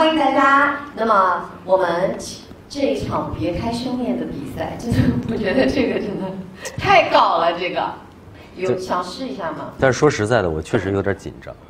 欢迎大家。那么我们这一场别开生面的比赛，真的，我觉得这个真的太搞了。这个有想试一下吗？ 但是说实在的，我确实有点紧张。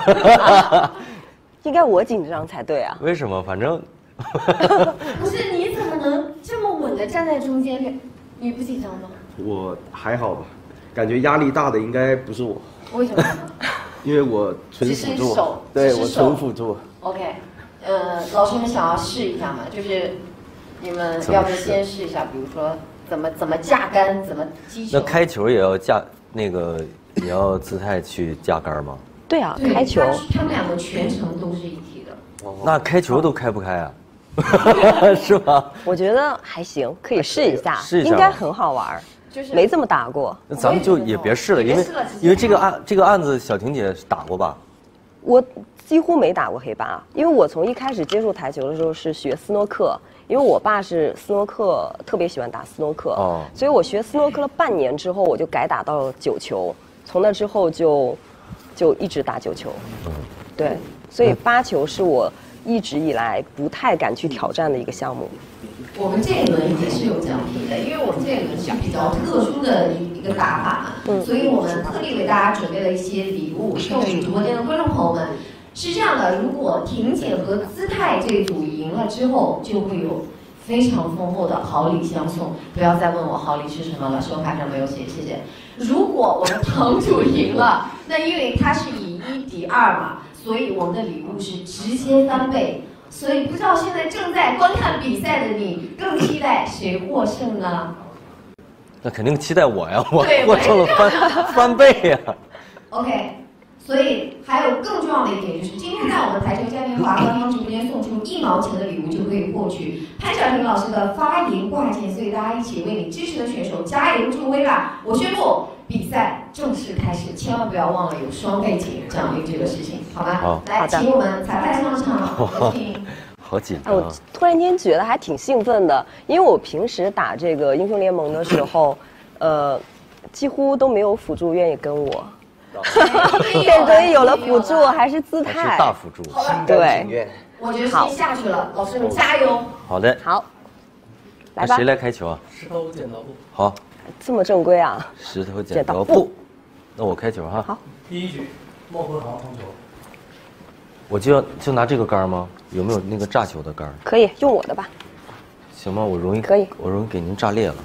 应该我紧张才对啊。 为什么？反正不是，你怎么能这么稳的站在中间？你不紧张吗？ 我还好吧，感觉压力大的应该不是我。 为什么呢？ 因为我纯辅助，对我纯辅助。 OK，老师们想要试一下吗？就是你们要不先试一下，比如说怎么架杆，怎么击球。 那开球也要架那个，也要姿态去架杆吗？ 对啊，开球。 他们两个全程都是一体的。 那开球都开不开啊？是吧？ 我觉得还行，可以试一下， 试一下应该很好玩。就是没这么打过。 那咱们就也别试了，因为这个案子小婷姐打过吧？ 我几乎没打过黑八，因为我从一开始接触台球的时候是学斯诺克，因为我爸是斯诺克，特别喜欢打斯诺克，所以我学斯诺克了半年之后，我就改打到9球，从那之后就一直打9球。对，所以8球是我一直以来不太敢去挑战的一个项目。 我们这一轮也是有奖品的，因为我们这一轮是比较特殊的一个打法嘛，所以我们特地为大家准备了一些礼物送给直播间的观众朋友们。是这样的，如果婷姐和姿态这组赢了之后，就会有非常丰厚的好礼相送。不要再问我好礼是什么了，手卡上没有写，谢谢。如果我们堂主赢了，那因为他是以1敌2嘛，所以我们的礼物是直接翻倍。所以不知道现在正在观看比赛的你，更期待谁获胜呢？ 那肯定期待我呀，我获胜了翻倍呀。 OK， 所以还有更重要的一点就是，今天在我们台球嘉年华官方直播间送出1毛钱的礼物，就可以获取潘晓婷老师的发言挂件。所以大家一起为你支持的选手加油助威吧！我宣布比赛正式开始，千万不要忘了有双倍奖励这个事情，好吗？ 好， 来，请我们裁判上场，有请。 好紧张！ 我突然间觉得还挺兴奋的，因为我平时打这个英雄联盟的时候，几乎都没有辅助愿意跟我。现在有了辅助，还是姿态。 是大辅助。 对， 我觉得先下去了，老师们加油！ 好的。 好，来吧。 谁来开球啊？ 石头剪刀布。 好。 这么正规啊！ 石头剪刀布。那我开球哈。 好。 第一局，莫河航冲球。 我就拿这个杆吗？有没有那个炸球的杆？ 可以用我的吧。 行吗？我容易给您炸裂了。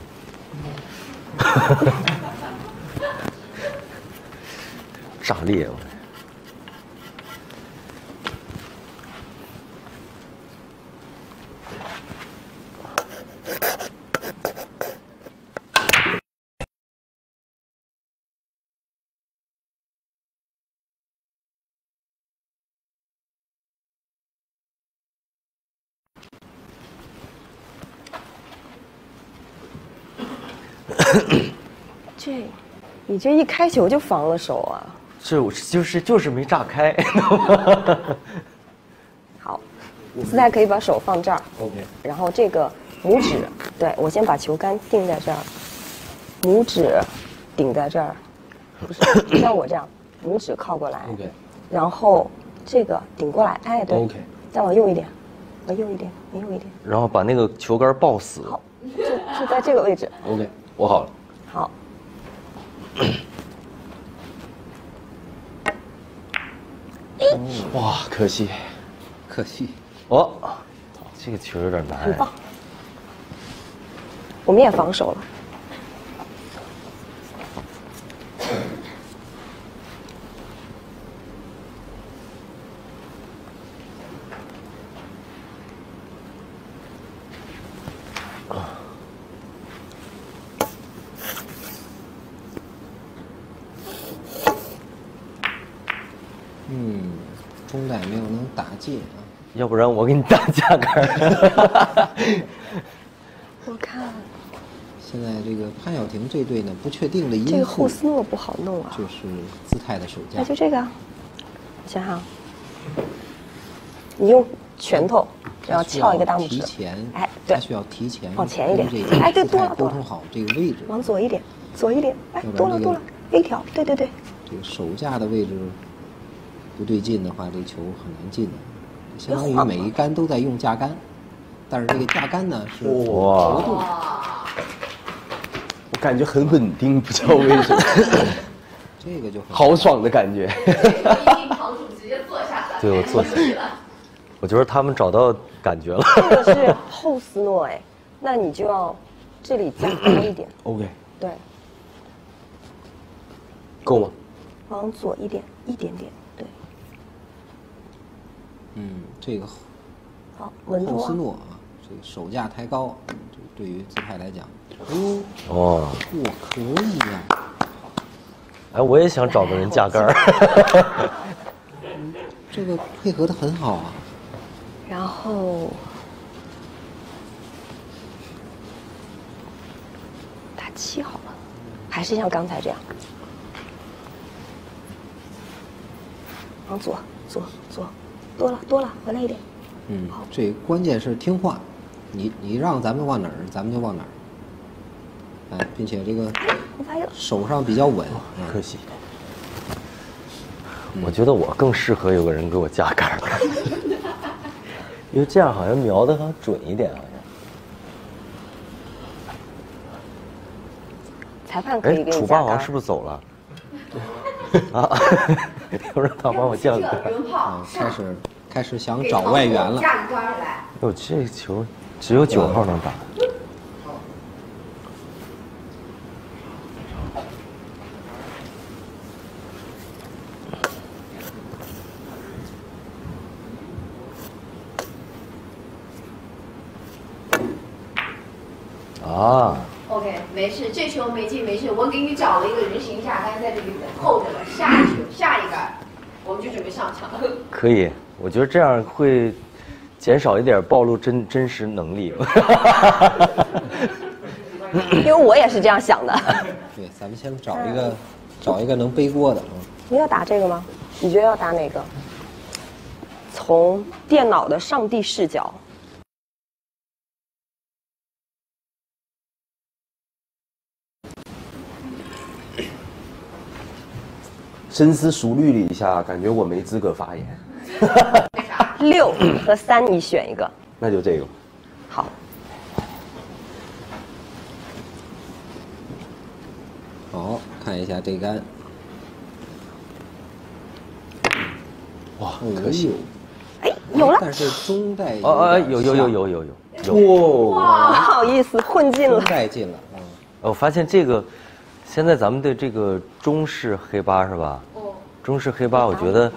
炸裂！ 你这一开球就防了手啊！ 就是没炸开。 好，姿态可以把手放这儿 ，OK。 然后这个拇指，对，我先把球杆定在这儿，拇指顶在这儿，不是像我这样，拇指靠过来 ，OK。 然后这个顶过来，哎，对 ，OK。 再往右一点，往右一点，往右一点。 然后把那个球杆抱死。 好，就在这个位置。 OK， 我好了。 好。 哇，可惜。哦，这个球有点难。 很棒。我们也防守了。 中带没有能打界啊， 要不然我给你打架杆。 我看， 现在这个潘晓婷这队呢，不确定的因素， 这个后斯诺不好弄啊， 就是姿态的手架。 那就这个，想想，你用拳头，然后翘一个大拇指， 提前， 哎，对， 他需要提前往前一点，哎，对，多了， 沟通好这个位置， 往左一点，左一点，哎，多了 ，A 条，对， 这个手架的位置不对劲的话，这球很难进的。 相当于每一杆都在用架杆，但是这个架杆呢是哇， 活动， 我感觉很稳定，不知道为什么， 这个就很豪爽的感觉。 一定堂主直接坐下了。 对，我坐下了。我觉得他们找到感觉了。 这个是后斯诺哎，那你就要这里加高一点。 OK， 对， 够吗？ 往左一点，一点点，对。 这个好，稳住啊。 后斯诺啊，这个手架抬高，这对于姿态来讲， 哦， 哇，可以呀、 哎，我也想找个人架杆儿。 这个配合的很好啊。 然后打7好了，还是像刚才这样，往左，多了，回来一点。 这关键是听话，你让咱们往哪儿，咱们就往哪儿。哎，并且这个我发现手上比较稳， 可惜。我觉得我更适合有个人给我架杆儿，因为这样好像瞄的还准一点，好像。 裁判可以给你楚架杆。 霸王是不是走了？啊，要让他帮我架杆儿。 轮炮开始想找外援了。 架个杆儿来。 哟，这球只有9号能打。啊 OK， 没事，这球没进没事，我给你找了一个人形架杆在这里候着了，下一个，我们就准备上场。 可以，我觉得这样会减少一点暴露真实能力。 因为我也是这样想的。 对，咱们先找一个能背锅的啊。 你要打这个吗？你觉得要打哪个？从电脑的上帝视角。 深思熟虑了一下，感觉我没资格发言。 6和3，你选一个。 那就这个。 好。 好，看一下这杆。 哇，可惜。 哎，有了。 但是中带有。 哇，不好意思，混进了。 中带进了啊。 我发现这个，现在咱们的这个中式黑八是吧？中式黑八，我觉得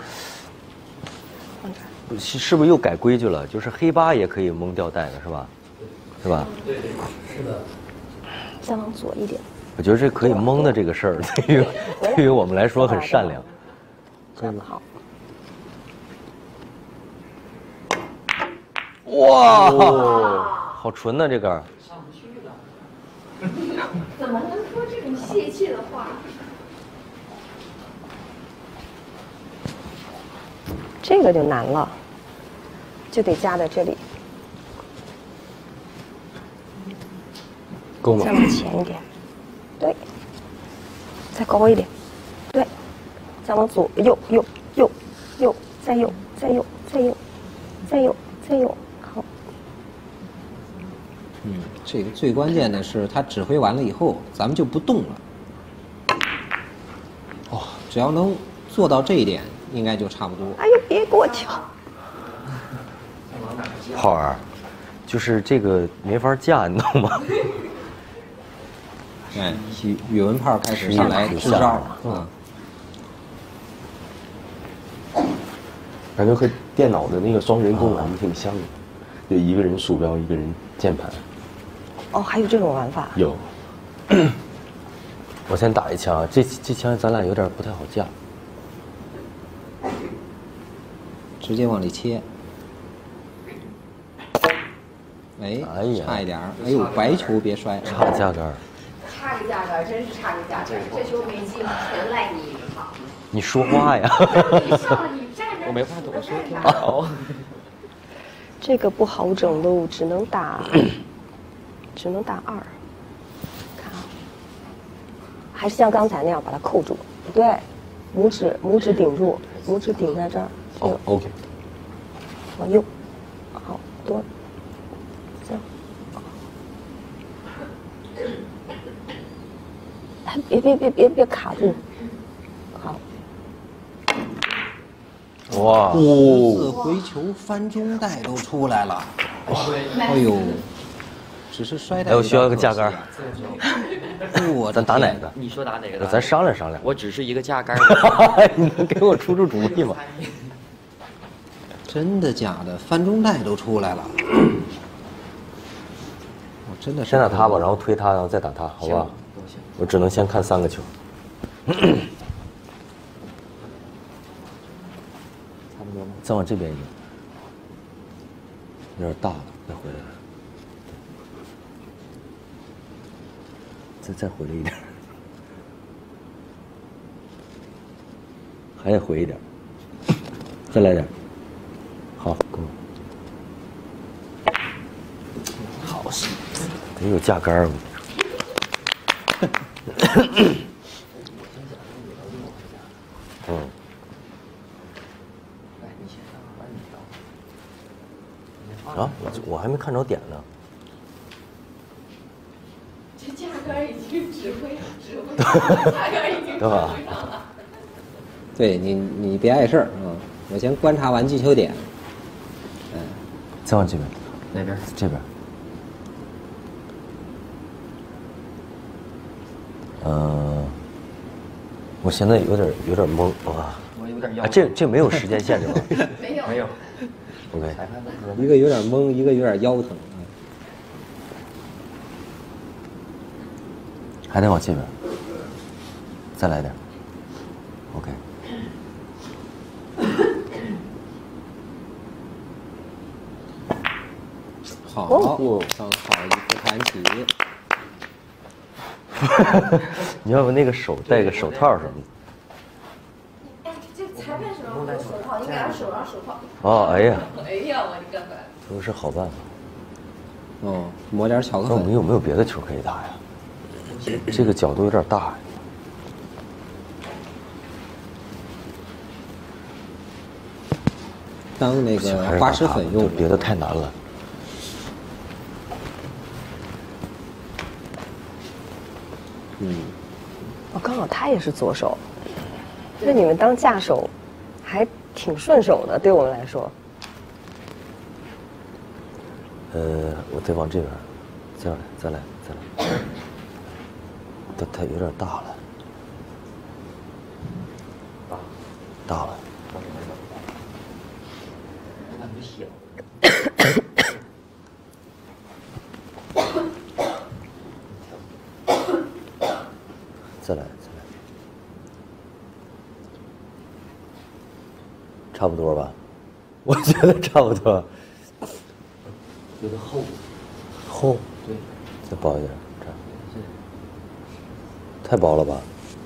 是不是又改规矩了？就是黑八也可以蒙吊带的是吧？是吧？ 对，是的。 再往左一点。 我觉得这可以蒙的这个事儿，对于我们来说很善良。 这样好。 哇，好纯呐这杆儿。 上不去了。 怎么能说这种泄气的话？ 这个就难了，就得加在这里。 够吗？ 再往前一点，对，再高一点，对，再往左，右，再右，好。 这个最关键的是，他指挥完了以后，咱们就不动了。哇，只要能做到这一点，应该就差不多。 哎呦，别给我跳！ 浩儿，就是这个没法架，你懂吗？ 哎，语文炮开始上来支招啊！ 感觉和电脑的那个双人共玩挺像的，就一个人鼠标，一个人键盘。 哦，还有这种玩法？ 有。 我先打一枪啊，这枪咱俩有点不太好架。 直接往里切。哎呀， 差一点儿！哎呦，白球别摔， 差架杆儿。 差个架杆，真是差个架杆，这球没进，全赖你好。 你说话呀！ 我没话怎么说听不好。 这个不好整喽，只能打2。看啊，还是像刚才那样把它扣住。对，拇指顶住，拇指顶在这儿。 哦，OK。 往右，好多，这样。哎，别卡住，好。 哇！ 四回球翻中带都出来了。哎呦，只是摔带。 哎，我需要一个架杆。咱打哪个？ 你说打哪个？ 咱商量商量。 我只是一个架杆。 你能给我出主意吗？ 真的假的？翻中带都出来了。我真的是。 先打他吧，然后推他，然后再打他，好吧？我只能先看3个球。再往这边一点，有点大了，再回来。再回来一点，还得回一点，再来点。好，够了。好，得有架杆儿。啊，我还没看着点呢。 这架杆已经指挥架杆已经对吧？ 对你别碍事儿啊！我先观察完击球点。 再往这边。 哪边？ 这边。我现在有点懵啊。 我有点腰。 啊，这没有时间限制吗？ 没有。 OK。 一个有点懵，一个有点腰疼。 还得往这边。再来点。OK。 好，刚好一副弹起。 你要不那个手戴个手套什么的？ 哎，这裁判手上有手套，你给他手上手套。 哦，哎呀。 哎呀，我的个乖！ 都是好办法。 哦，抹点巧克力。 那我们有没有别的球可以打呀？这个角度有点大呀。 当那个滑石粉用， 别的太难了。 哦，刚好他也是左手，那你们当架手还挺顺手的，对我们来说。 我得往这边，再来。它有点大了，大了。再来，差不多吧？我觉得差不多。 有点厚。 厚。 对。 再薄一点，这样。太薄了吧？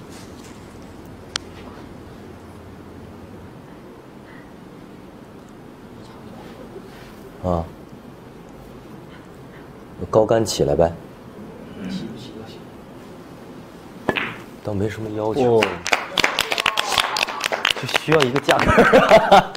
啊。高杆起来呗。 起不起都行。 倒没什么要求。就需要一个架杆。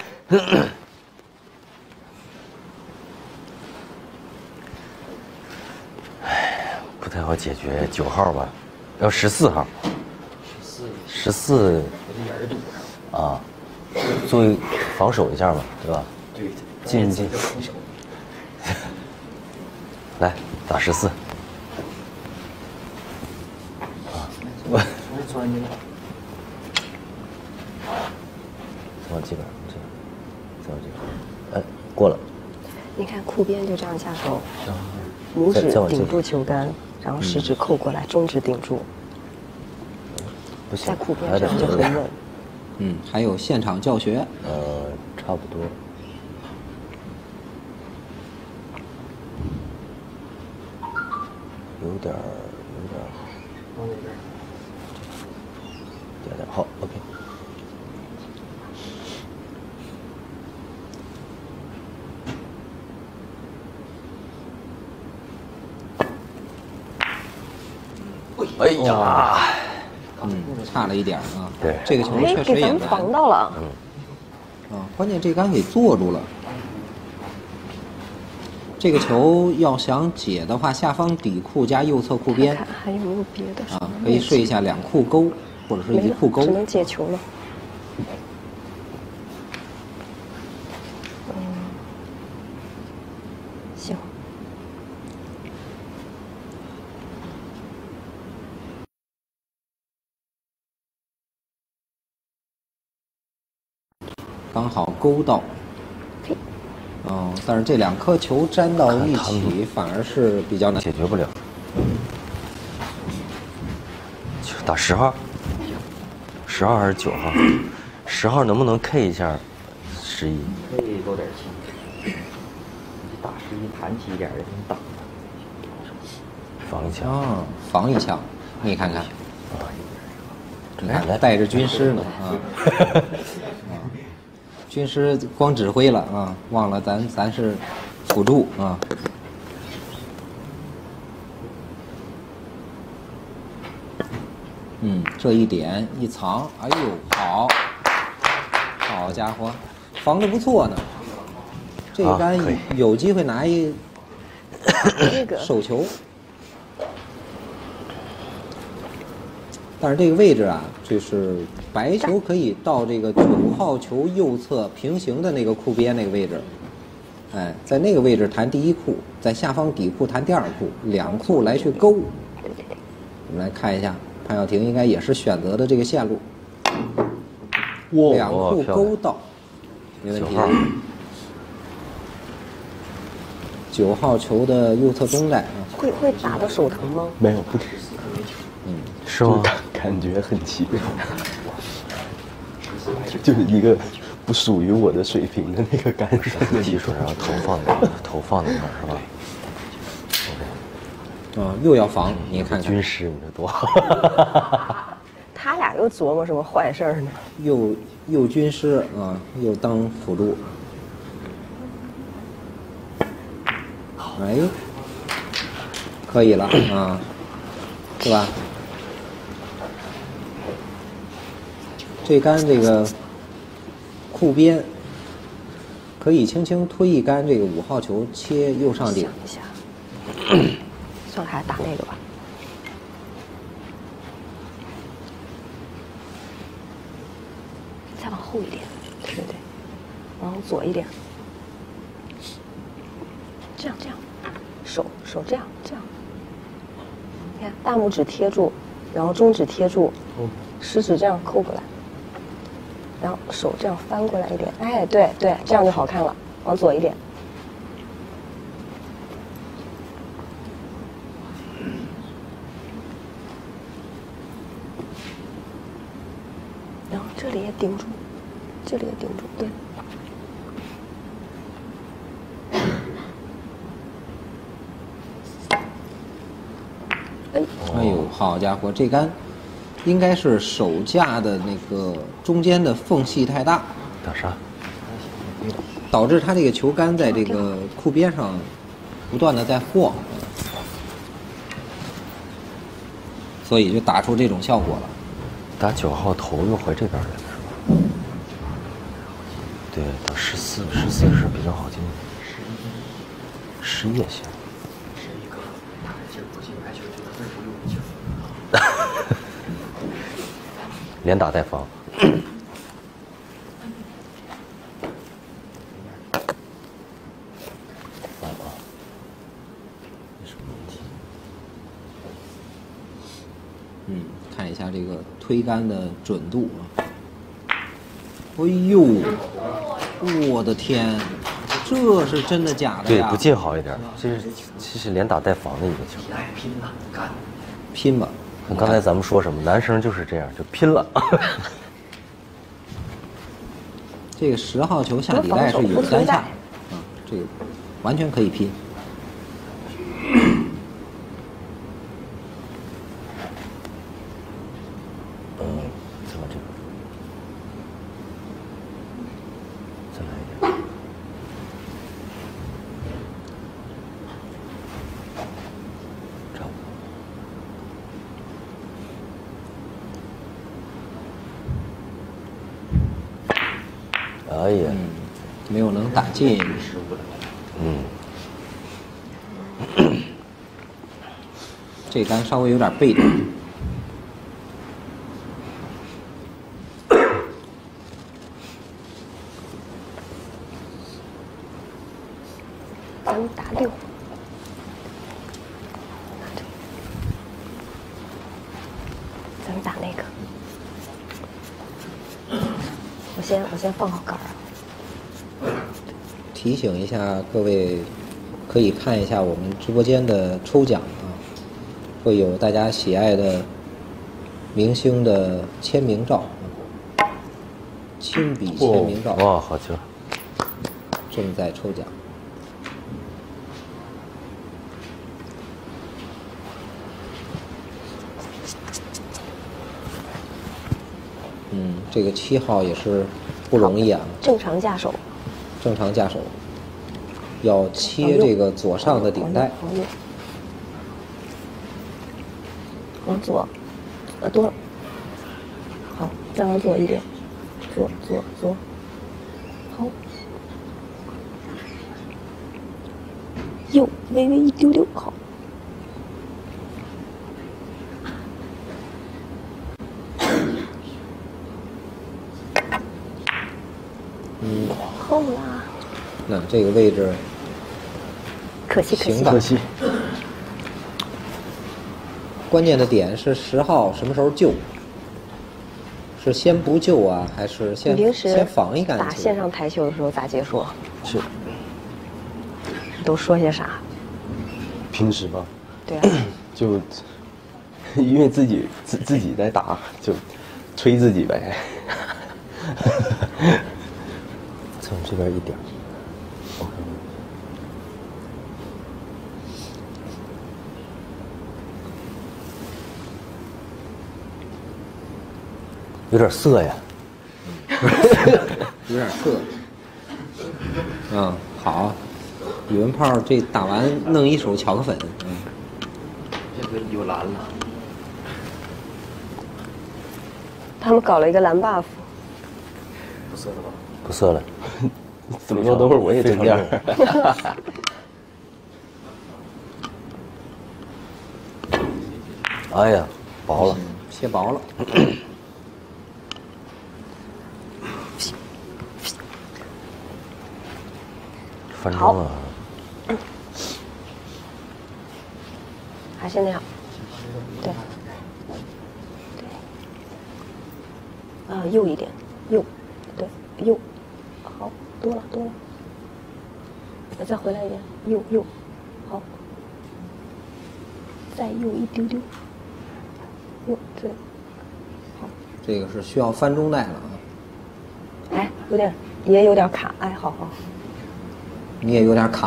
不太好解决，9号吧，要14号。14。啊，作为防守一下嘛，对吧？ 对。 进。来打14。我。往这边，再往这边，哎，过了。 你看裤边就这样下手，拇指顶住球杆，然后食指扣过来，中指顶住。 不行， 在裤边这样就很稳。 还有现场教学。 差不多。有点。 往那边。 点，好 ，OK。哎呀， 差了一点啊。 对， 这个球确实也难。 哎，给咱们防到了。 关键这杆给坐住了。 对， 嗯。 这个球要想解的话，下方底库加右侧库边， 看还有没有别的啊，可以睡一下2库钩，或者是1库钩。 只能解球了。行。 刚好勾到。但是这2颗球粘到一起，反而是比较难解决不了。打10号，10号还是9号？10号能不能 K 一下11？ 可以多点气。打11弹起一点的，给你挡着。 防一枪。 啊，防一枪，你看看，你看带着军师呢啊。军师光指挥了啊，忘了咱是辅助啊。这一点一藏，哎呦，好家伙，防得不错呢。这一杆有机会拿一手球，但是这个位置啊，就是白球可以到这个9号球右侧平行的那个库边那个位置，哎，在那个位置弹第1库，在下方底库弹第2库，2库来去勾。我们来看一下，潘晓婷应该也是选择的这个线路，2库勾到，没问题。9号球的右侧中带啊， 会打到手疼吗？ 没有，不止。 是吗？ 感觉很奇怪，就是一个不属于我的水平的那个感受。 技术上头放在那儿是吧？ 又要防，你看看军师，你这多好。 他俩又琢磨什么坏事儿呢？ 又军师啊，又当辅助。哎，可以了啊，是吧？这杆这个库边可以轻轻推一杆这个5号球切右上顶。 想一下，算了，还是打那个吧。再往后一点，对，往左一点。这样，手这样，你看大拇指贴住，然后中指贴住，食指这样扣过来，然后手这样翻过来一点，哎，对，这样就好看了，往左一点。然后这里也顶住，对。 哎呦，好家伙，这杆应该是手架的那个中间的缝隙太大， 打啥？ 导致它这个球杆在这个库边上不断的在晃，所以就打出这种效果了。 打9号头又回这边来了是吧？对，打14是比较好进，11也行。连打带防。 看一下这个推杆的准度啊！哎呦，我的天，这是真的假的呀？ 对，不进好一点，这是连打带防的一个球。 拼吧！ 刚才咱们说什么？男生就是这样，就拼了。 这个10号球下底带是有3下，这个完全可以拼。 怎么这个？再来一点。差不多。哎呀， 没有能打进。 这杆稍微有点背着。 咱们打6。咱们打那个。我先放好杆儿。 提醒一下各位，可以看一下我们直播间的抽奖啊，会有大家喜爱的明星的签名照，亲笔签名照。 哇，好球！ 正在抽奖。这个7号也是不容易啊。 正常架手。 正常架手，要切这个左上的顶带。 往左，多了。好，再往左一点，左，好。右，微微一丢丢，好。后啦。 那这个位置， 可惜。 关键的点是10号什么时候救？是先不救啊，还是先防一杆？ 打线上台球的时候咋解说？ 是。 都说些啥？ 平时吧。 对啊。 就因为自己在打，就吹自己呗。 从这边一点。有点涩呀， 有点涩。好，宇文炮这打完弄一手巧克粉。 这个有蓝了。 他们搞了一个蓝 buff。 不涩了吧？ 不涩了。 怎么说？等会儿我也整点儿。 哎呀，薄了， 切薄了。 翻中了。 还是那样。对。右一点，右，对，右。好，多了。再回来一点，右，好。再右一丢丢。右，对。好。 这个是需要翻中带了啊。 哎，也有点卡，哎，好。 你也有点卡。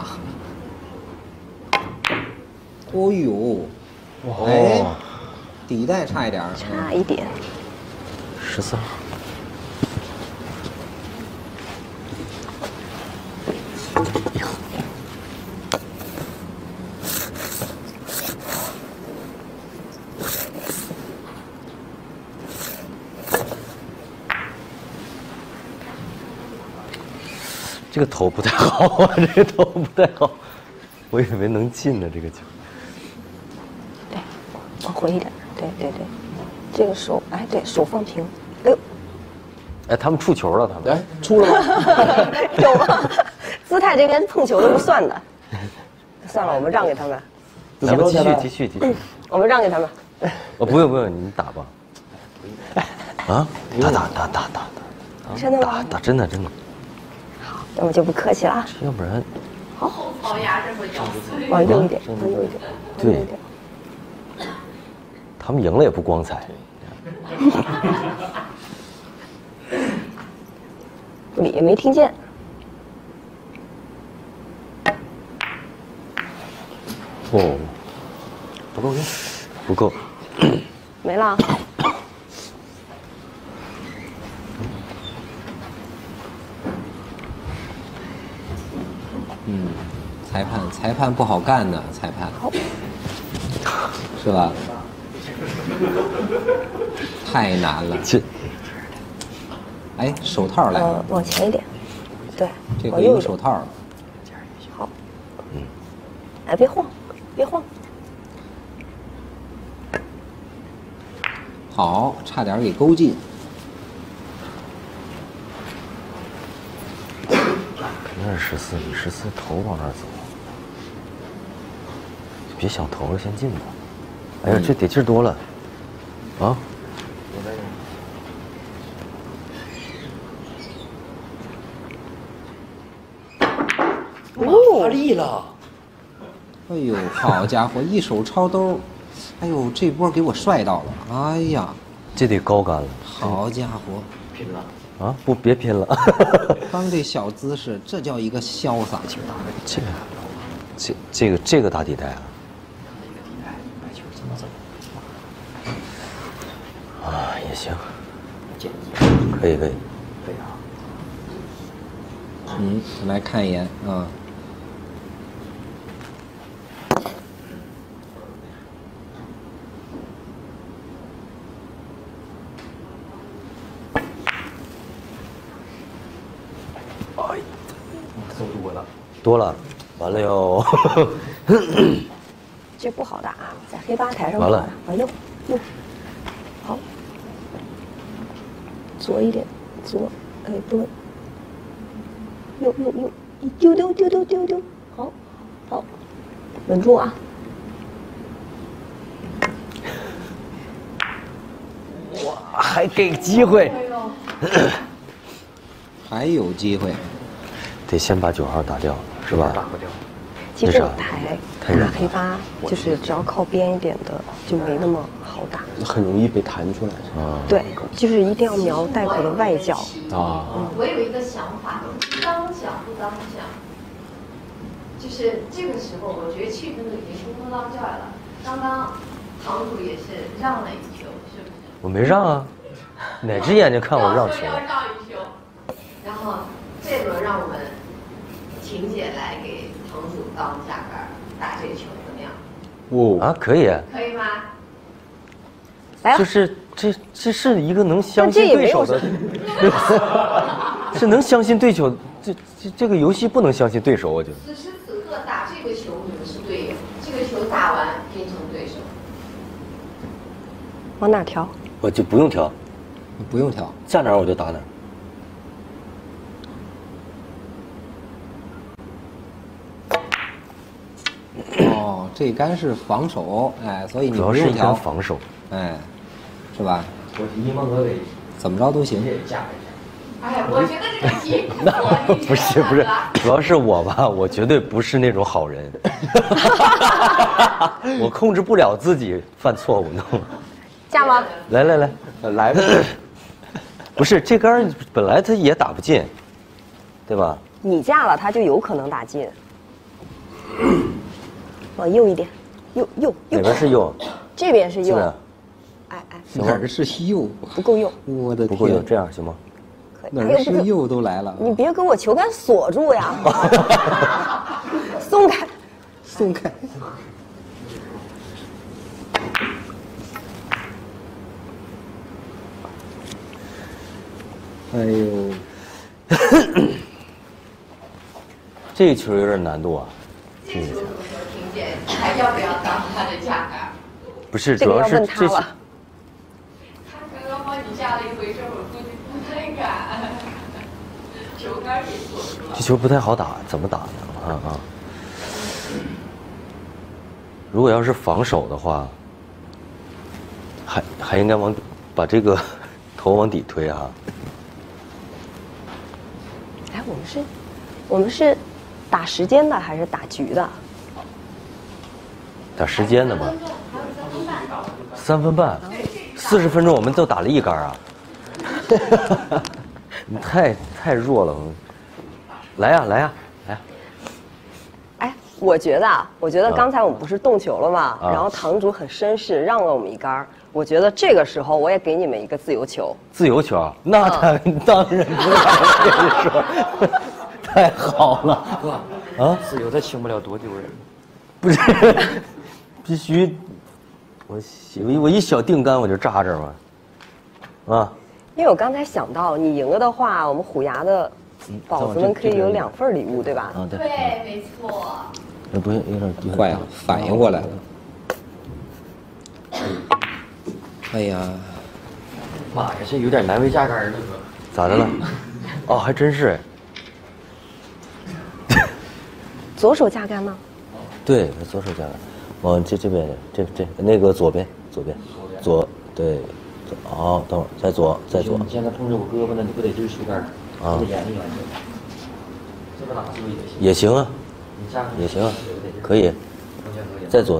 哦呦，哎，底带差一点。 差一点。 14。这个头不太好啊，这个头不太好，我以为能进呢这个球。 对，往回一点，对，这个手，哎，对手放平，哎呦， 哎，他们触球了，他们哎出了吗？ 有吗？姿态这边碰球都不算的，算了，我们让给他们。 来吧，继续。 我们让给他们。 不用，你打吧。啊，打。 真的吗？ 打，真的。 好，那我就不客气了。 要不然。 好，龅牙这会掉碎。 往右一点。 对。他们赢了也不光彩。 你也没听见。 哦，不够用，不够。 没了。 裁判不好干的，裁判，是吧？太难了。哎，手套来了。 往前一点。对。 这回有手套。 好。哎，别晃。 好，差点给勾进。 肯定是14，你14头往那儿走，别想头了，先进吧。哎呀，这得劲儿多了，啊！ 发力了！ 哎呦，好家伙，一手抄兜，哎呦，这波给我帅到了！哎呀， 这得高杆了。 好家伙， 拼了！ 啊，不，别拼了。 刚这小姿势，这叫一个潇洒球。 这个大底带啊。 白球怎么走？ 啊，也行， 建议可以。 可以啊。 来看一眼啊。 走多了，完了哟。 这不好打，在黑八台上完了啊，右，好，左一点，左，哎对，右，一丢，好，稳住啊！ 哇，还给机会， 还有机会。 得先把9号打掉，是吧？ 打不掉。 其实我台太远了打黑八，就是只要靠边一点的就没那么好打。 很容易被弹出来。 啊， 对，就是一定要瞄袋口的外角。 啊， 我有一个想法，当讲不当讲，就是这个时候，我觉得气氛都已经冲突到这儿了。刚刚堂主也是让了一球，是不是？ 我没让啊，哪只眼睛看我让球？ 要让一球，然后这轮让我们婷姐来给堂主当架杆打这个球怎么样？ 啊，可以， 可以吗？ 来啊就是这是一个能相信对手的，是能相信对手。这个游戏不能相信对手，我觉得。 此时此刻打这个球，你们是队友，这个球打完变成对手。 往哪调？ 我就不用调， 不用调。 站哪儿我就打哪儿。 哦，这杆是防守，哎，所以你主要是一不用调杆防守。 哎，是吧？ 我一梦河北怎么着都行。 也架一下。 哎，我觉得这个题不是，主要是我吧，我绝对不是那种好人，我控制不了自己犯错误，你知道吗？ 架吗？ 来， 来吧。 不是这杆儿本来它也打不进，对吧？ 你架了，它就有可能打进。往右一点，右， 哪边是右？ 这边是右。 是的， 哎， 哪儿是右？ 不够右， 我的不够右， 天， 这样行吗？ 可以。 哪儿是右都来了。 你别给我球杆锁住呀！松开， 松开。哎呦， 这球有点难度啊。 这球婷姐还要不要当他的架杆？ 不是， 这个要主要是这问他了。 他刚刚帮你架了一回手，我估计不太敢。球杆给锁住了。 这球不太好打，怎么打呢？啊！如果要是防守的话，还应该把这个头往底推啊。 哎，我们是打时间的还是打局的？ 打时间的吧。3分半，40分钟我们都打了1杆啊！你太弱了，来呀！ 哎，我觉得刚才我们不是动球了吗？然后堂主很绅士，让了我们1杆。我觉得这个时候我也给你们一个自由球。 自由球，那他当然不敢跟你说，太好了啊！ 自由的轻不了多丢人。 不是，必须我一小定杆我就扎这儿嘛，啊！ 因为我刚才想到，你赢了的话，我们虎牙的宝子们可以有2份礼物，对吧？ 啊，对， 对，没错。 不有点快啊，反应过来了。哎呀， 妈呀，这有点难为架杆了，哥。 咋的了？哦，还真是哎。 左手架杆吗？ 对，左手架杆。往这边，那个左边，对。哦，等会儿，再左。 你现在碰着我胳膊呢，你不得就是杆儿，得沿着沿着。这么打是不是也行？ 也行啊，也行啊，可以。再左。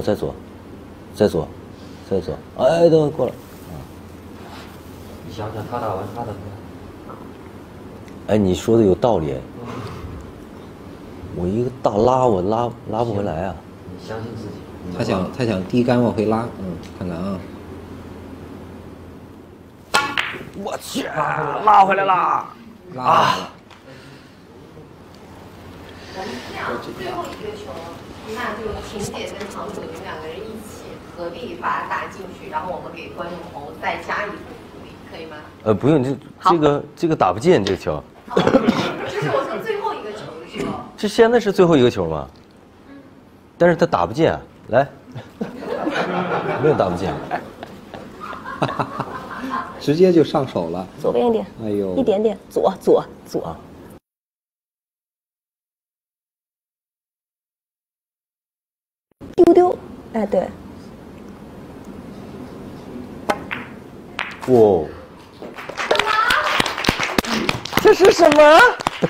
哎，等会儿过了。 你想想，他打完他的。 哎，你说的有道理。我一个大拉，我拉不回来啊。 你相信自己。 他想低杆往回拉，看看啊。 我去，拉回来啦！ 拉回来了。 我们这样，最后一个球，那就婷姐跟堂主你们2个人一起合力把它打进去，然后我们给观众朋友再加一份福利，可以吗？ 不用，这个打不进这个球。 就是我说最后一个球的时候。 这现在是最后一个球吗？但是他打不进啊，来，没有打不进。 直接就上手了。 左边一点。 哎呦， 一点点，左。丢，哎，对。 哇！ 这是什么？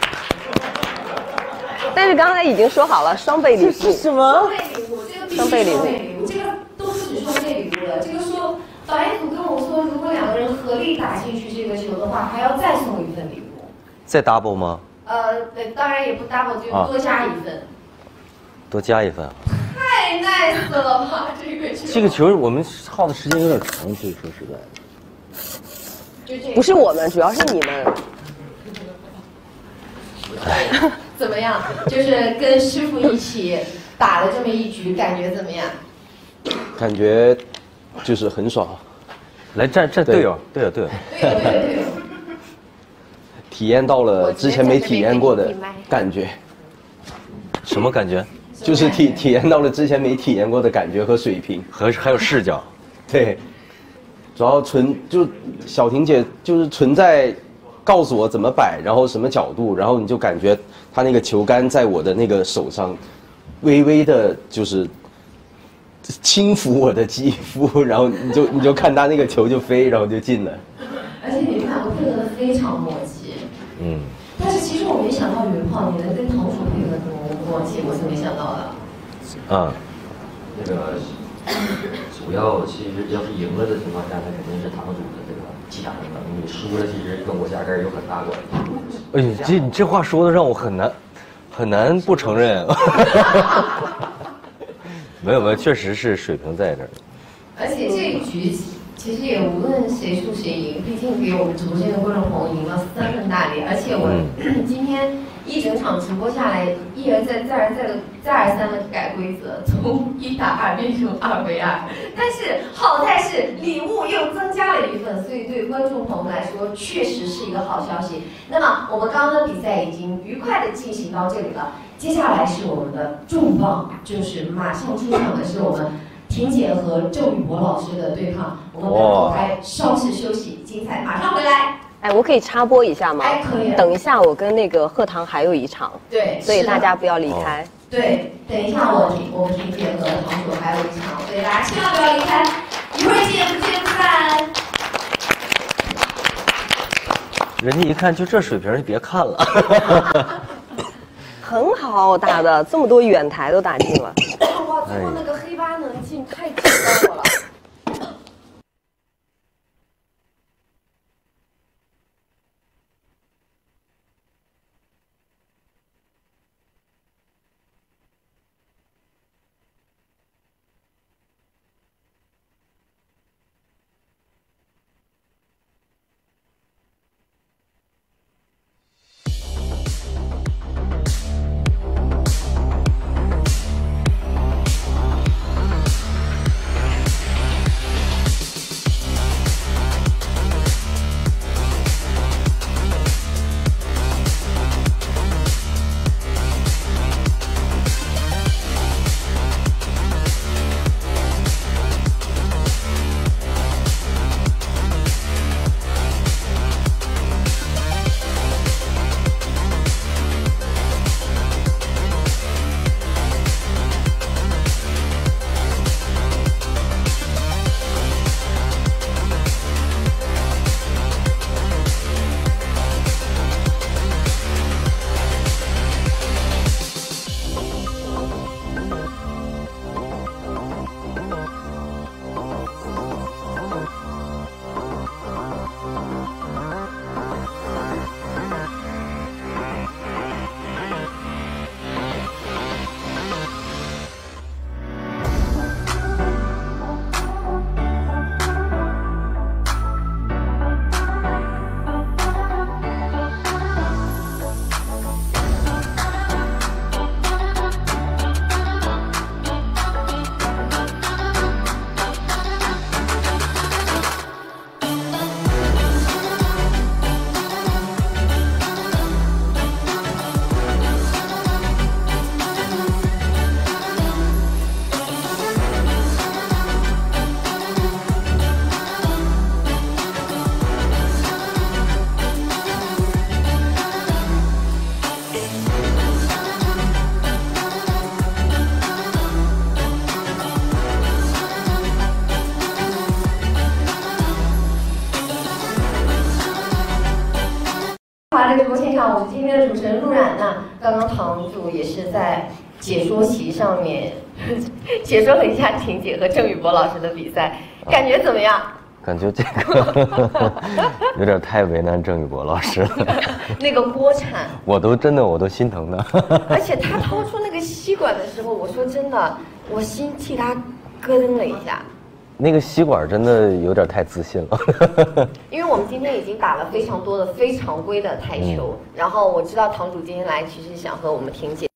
但是刚才已经说好了，双倍礼物。这是什么？双倍礼物， 这个都不止双倍礼物了。这个说导演组跟我说，如果2个人合力打进去这个球的话，还要再送一份礼物。 再 double 吗？ 对，当然也不 double，就多加一份。 多加一份啊！ 太 nice 了吧，这个球。 这个球我们耗的时间有点长，所以说实在的。 不是我们，主要是你们。 怎么样？就是跟师傅一起打了这么一局，感觉怎么样？ 感觉就是很爽。 来站队友。 体验到了之前没体验过的感觉。 什么感觉？ 就是体验到了之前没体验过的感觉和水平， 还有视角。 对，主要小婷姐就是存在告诉我怎么摆，然后什么角度，然后你就感觉她那个球杆在我的那个手上，微微的就是轻抚我的肌肤，然后你就看她那个球就飞，然后就进了。 而且你们2个配合的非常默契。但是其实我没想到元炮你能跟堂主配合这么默契，我是没想到的。 那个主要其实要是赢了的情况下，那肯定是堂主的这个技巧能力，输了其实跟我压根有很大关系。 哎呀，你这话说的让我很难不承认。没有，确实是水平在这儿。 而且这一局其实也无论谁输谁赢，毕竟给我们直播间的观众朋友赢了3分大礼。而且我今天一整场直播下来，一而再再而三的改规则，从1打2变成2为2。但是好在是礼物又增加了一份，所以对观众朋友来说确实是一个好消息。那么我们刚刚的比赛已经愉快的进行到这里了，接下来是我们的重磅，就是马上出场的是我们婷姐和郑宇博老师的对抗，我们的后台稍事休息，精彩马上回来。 哎，我可以插播一下吗？ 哎，可以。 等一下，我跟那个贺堂还有一场， 对， 所以大家不要离开。 对，等一下我们婷姐和堂主还有一场，所以大家千万不要离开，一会儿见，不见不散。 人家一看就这水平，就别看了。 很好打的，这么多远台都打进了。 哇，最后那个黑八能进，太紧张我了。 候也是在解说席上面解说了一下婷姐和郑宇博老师的比赛，感觉怎么样？ 感觉这个有点太为难郑宇博老师了。 那个锅铲，我都心疼的。 而且他掏出那个吸管的时候，我说真的，我心替他咯噔了一下。 那个吸管真的有点太自信了。 因为我们今天已经打了非常多的非常规的台球，然后我知道堂主今天来其实想和我们婷姐。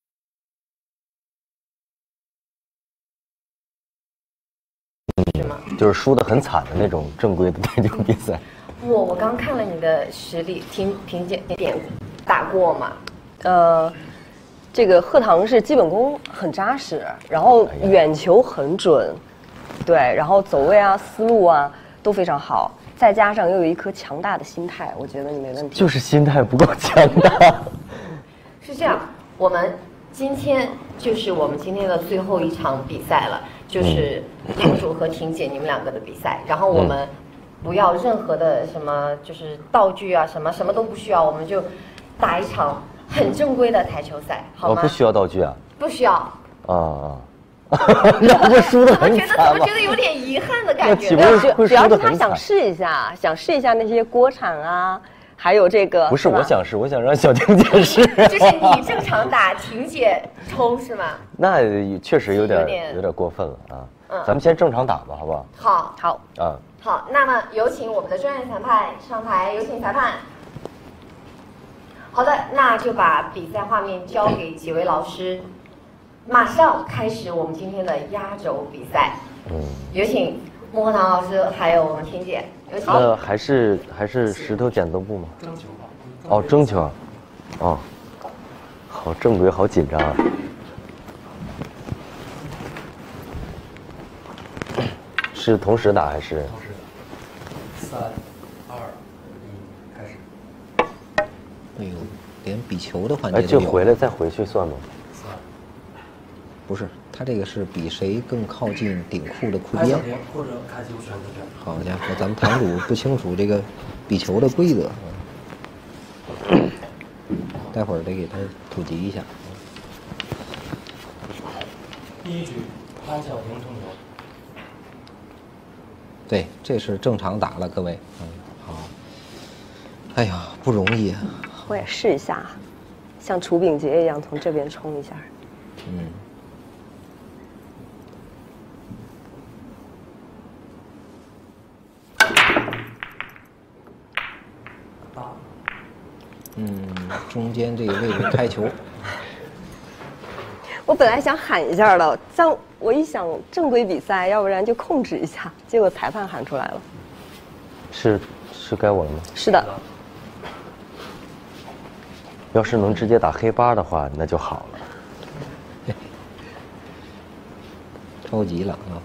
是吗？ 就是输得很惨的那种正规的台球比赛。 我刚看了你的实力，婷姐打过吗？ 这个贺堂是基本功很扎实，然后远球很准，对，然后走位啊、思路啊都非常好，再加上又有一颗强大的心态，我觉得你没问题。 就是心态不够强大。 是这样，我们今天就是我们今天的最后一场比赛了，就是堂主和婷姐你们两个的比赛，然后我们不要任何的什么就是道具啊什么都不需要，我们就打一场很正规的台球赛，好吗？ 不需要道具啊？ 不需要。 啊。那不输得很惨吗？ 怎么觉得有点遗憾的感觉？ 主要是他想试一下那些锅铲啊，还有这个。 不是我想试，我想让小婷姐试。 就是你正常打，婷姐抽是吗？ 那确实有点过分了啊。咱们先正常打吧，好不好？ 好。 啊。 好，那么有请我们的专业裁判上台，有请裁判。好的，那就把比赛画面交给几位老师，马上开始我们今天的压轴比赛。有请孟鹤堂老师，还有我们婷姐，有请。 还是石头剪刀布吗？争球吧。哦，争球。哦，好正规，好紧张啊。是同时打还是？同时打。3、2、1，开始。哎呦，连比球的环节都有。 就回来再回去算吗？ 不是，他这个是比谁更靠近顶库的库边， 或者开球选择权。 好家伙，咱们堂主不清楚这个比球的规则，待会儿得给他普及一下。 第一局，潘晓婷争球。 对，这是正常打了，各位。好。哎呀，不容易啊。 我也试一下，像楚炳杰一样从这边冲一下。 中间这个位置开球。 我本来想喊一下的，像我一想正规比赛，要不然就控制一下，结果裁判喊出来了。 是该我了吗？ 是的。 要是能直接打黑八的话，那就好了。 超级了啊！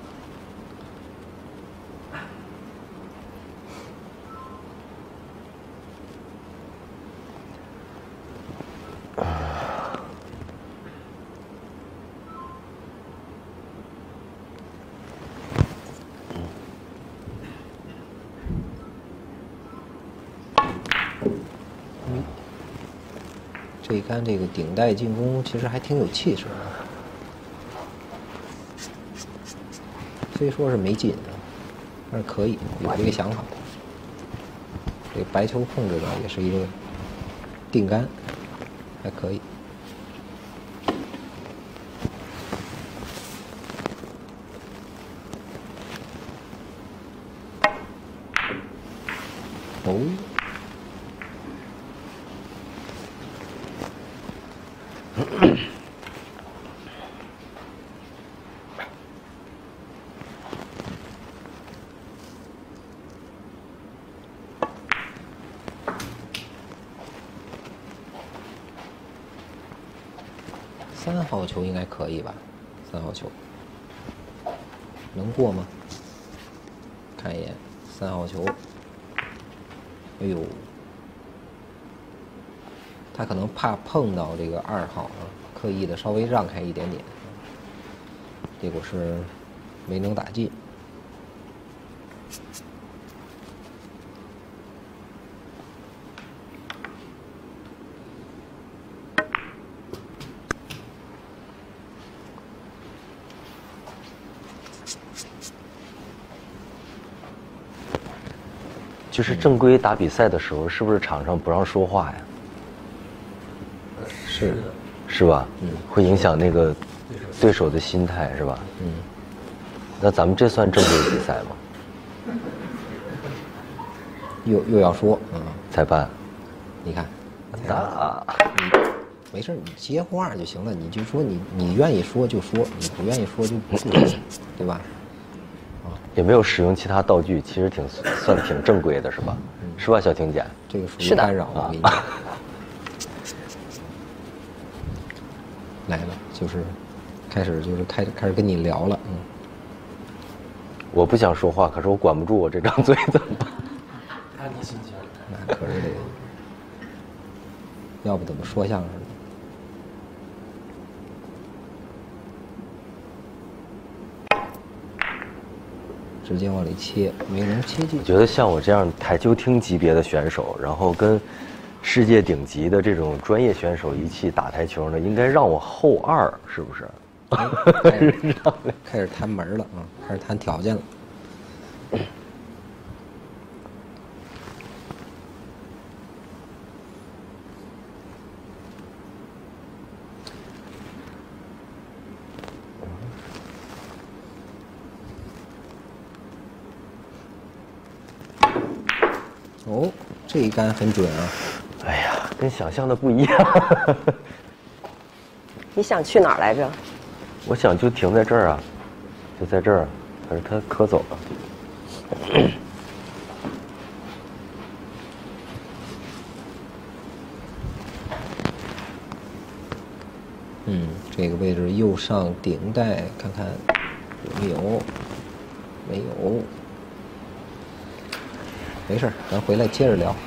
这一杆这个顶带进攻其实还挺有气势的，虽说是没进啊，但是可以有这个想法。这个白球控制呢也是一个定杆，还可以。哦。3号球应该可以吧？3号球能过吗？看一眼3号球。哎呦，他可能怕碰到这个2号啊，刻意的稍微让开一点点，结果是没能打进。 就是正规打比赛的时候，是不是场上不让说话呀？ 是的， 是吧？会影响那个对手的心态，是吧？那咱们这算正规比赛吗？ 又要说， 裁判， 你看， 打， 没事，你接话就行了，你就说你愿意说就说，你不愿意说就不说，对吧？ 也没有使用其他道具，其实算挺正规的，是吧？是吧，小婷姐？ 这个属于干扰，我跟你讲。来了，就是开始开始跟你聊了， 我不想说话，可是我管不住我这张嘴，怎么办？ 看你心情。 那可是得，要不怎么说相声呢？直接往里切，没能切进去。 我觉得像我这样台球厅级别的选手，然后跟世界顶级的这种专业选手一起打台球呢，应该让我后2，是不是？ 开始谈门了啊，开始谈条件了。哦，这一杆很准啊！ 哎呀，跟想象的不一样。 你想去哪儿来着？ 我想就停在这儿啊，就在这儿，可是他磕走了。 这个位置右上顶带，看看有没有？没有。没事，咱回来接着聊。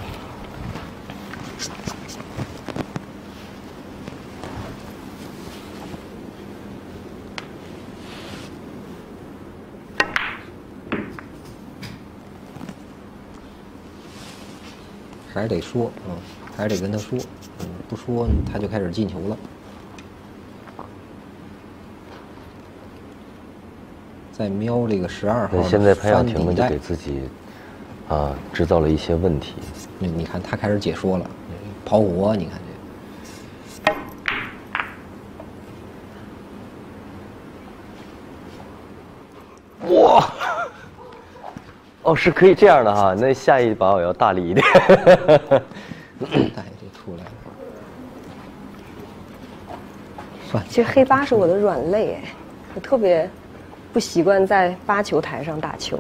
还是得说，还是得跟他说，不说他就开始进球了。再瞄这个12号， 现在潘晓婷呢就给自己制造了一些问题。 你看他开始解说了，跑火，你看这。哇！哦，是可以这样的哈，那下一把我要大力一点。 带就出来了。算。 其实黑8是我的软肋，我特别不习惯在8球台上打球。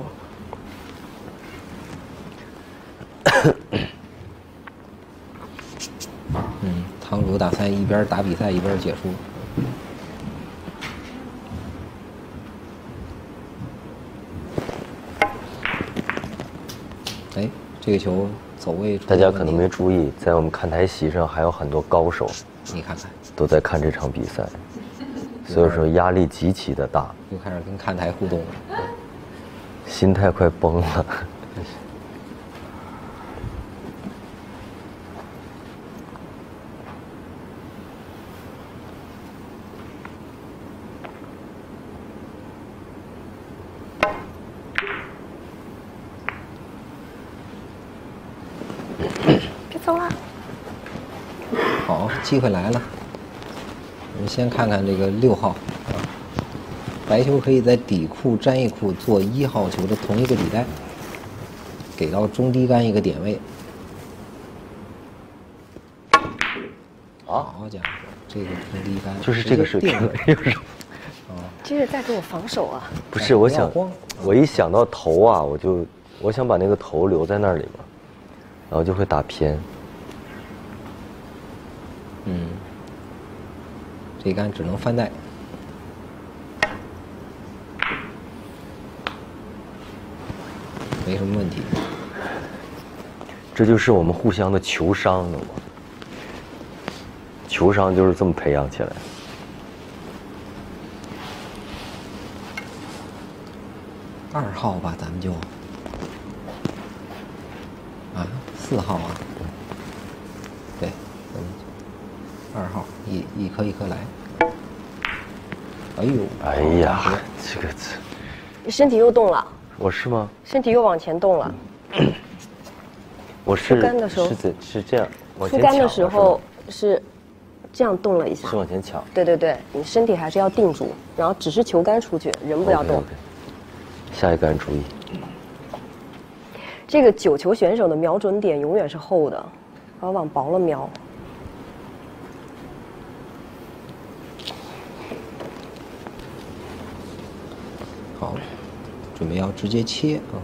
堂主打算一边打比赛一边解说。哎，这个球走位， 大家可能没注意，在我们看台席上还有很多高手， 你看看， 都在看这场比赛，所以说压力极其的大， 又开始跟看台互动了， 心态快崩了。 别走了！ 好，机会来了。我们先看看这个6号，白球可以在底库、粘一库做1号球的同一个底带，给到中低杆一个点位。好家伙，这个中低杆就是这个水平， 这是在给我防守啊！ 不是，我想，我一想到头啊，我想把那个头留在那里嘛，然后就会打偏。 这杆只能翻带。没什么问题。 这就是我们互相的球商，懂吗？球商就是这么培养起来。 2号吧，咱们就4号啊，对，2号一颗一颗来。哎呦， 哎呀，这个身体又动了。 我是吗？ 身体又往前动了。 我是出杆的时候是这样，往出前杆的时候是这样动了一下， 是往前抢。 对对对，你身体还是要定住，然后只是球杆出去，人不要动。 下一杆注意。 这个9球选手的瞄准点永远是厚的，然后往薄了瞄。 好，准备要直接切啊！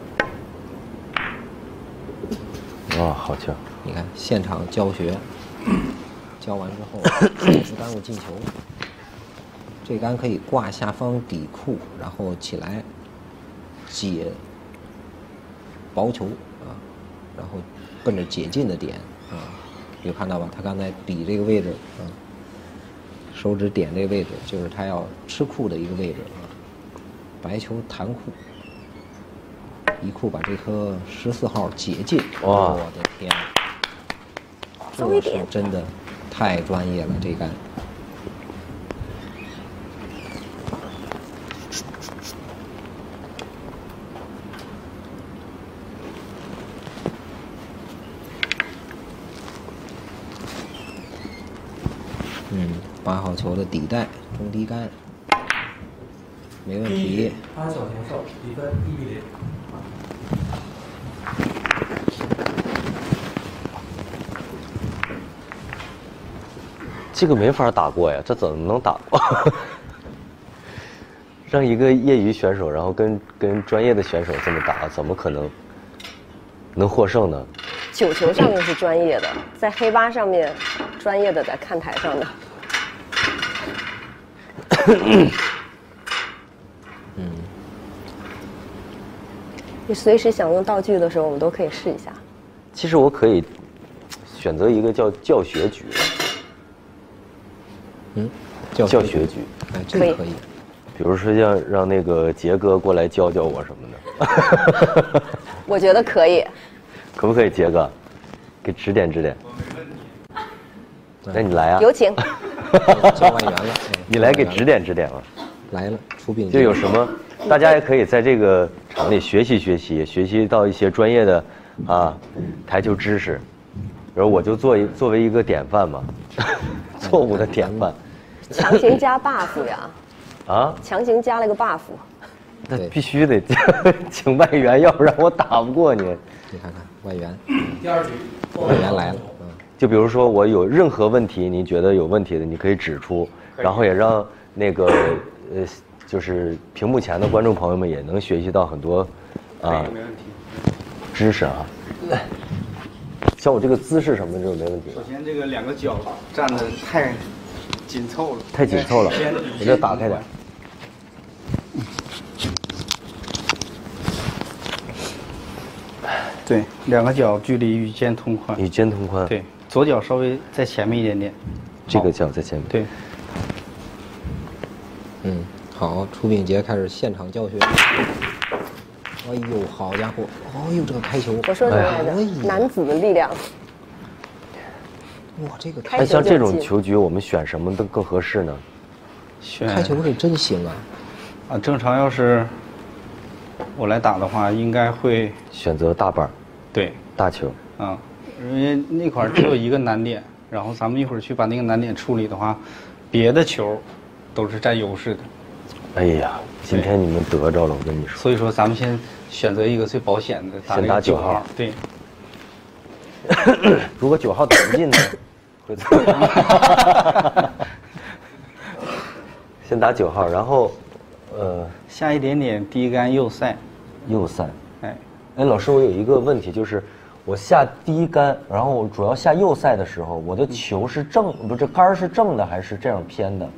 哇，好球！ 你看现场教学，教完之后，这杆我进球，这杆可以挂下方底裤，然后起来解薄球啊，然后奔着解进的点啊，有看到吧？他刚才比这个位置啊，手指点这个位置，就是他要吃裤的一个位置啊。白球弹裤，一裤把这颗14号解进。哇，我的天！这是真的太专业了，这杆。8号球的底带中低杆，没问题。 潘晓婷胜，比分1比0。 这个没法打过呀，这怎么能打过？让一个业余选手，然后跟专业的选手这么打，怎么可能获胜呢 ？9球上面是专业的，在黑八上面，专业的在看台上的。你随时想用道具的时候，我们都可以试一下。 其实我可以选择一个叫教学局。教学局， 哎，这个可以。 比如说让那个杰哥过来教教我什么的。我觉得可以。 可不可以，杰哥？给指点指点。那你来啊！ 有请。 教外援了， 你来给指点指点吧。 来了，出兵。 就有什么，大家也可以在这个场里学习到一些专业的台球知识。然后我就作为一个典范嘛，错误的典范。 强行加 buff 呀！ 啊！ 强行加了个 buff。 那必须得请外援，要不然我打不过你。 你看看外援。 第2局， 外援来了。 就比如说我有任何问题，你觉得有问题的，你可以指出，然后也让那个就是屏幕前的观众朋友们也能学习到很多知识啊。像我这个姿势什么的就没问题。 首先，这个2个脚站得太紧凑了。 太紧凑了，我这打开点。 对，2个脚距离与肩同宽。 与肩同宽。 对，左脚稍微在前面一点点。 这个脚在前面。 对。 好，出炳杰开始现场教学。哎呦，好家伙！哎呦，这个开球！ 我说什么来着？男子的力量。 哇，这个开球像这种球局，我们选什么更合适呢？ 开球是真行啊！ 正常要是我来打的话，应该会选择大板。对，大球。 因为那块只有一个难点，然后咱们一会儿去把那个难点处理的话，别的球都是占优势的。 哎呀，今天你们得着了，我跟你说。 所以说，咱们先选择一个最保险的， 先打9号。 对。 如果9号打不进呢？会怎么样？先打9号，然后， 下一点点低杆右塞。 右塞。哎，老师，我有一个问题，就是我下低杆，然后我主要下右塞的时候，我的球是正，不是这杆是正的还是这样偏的？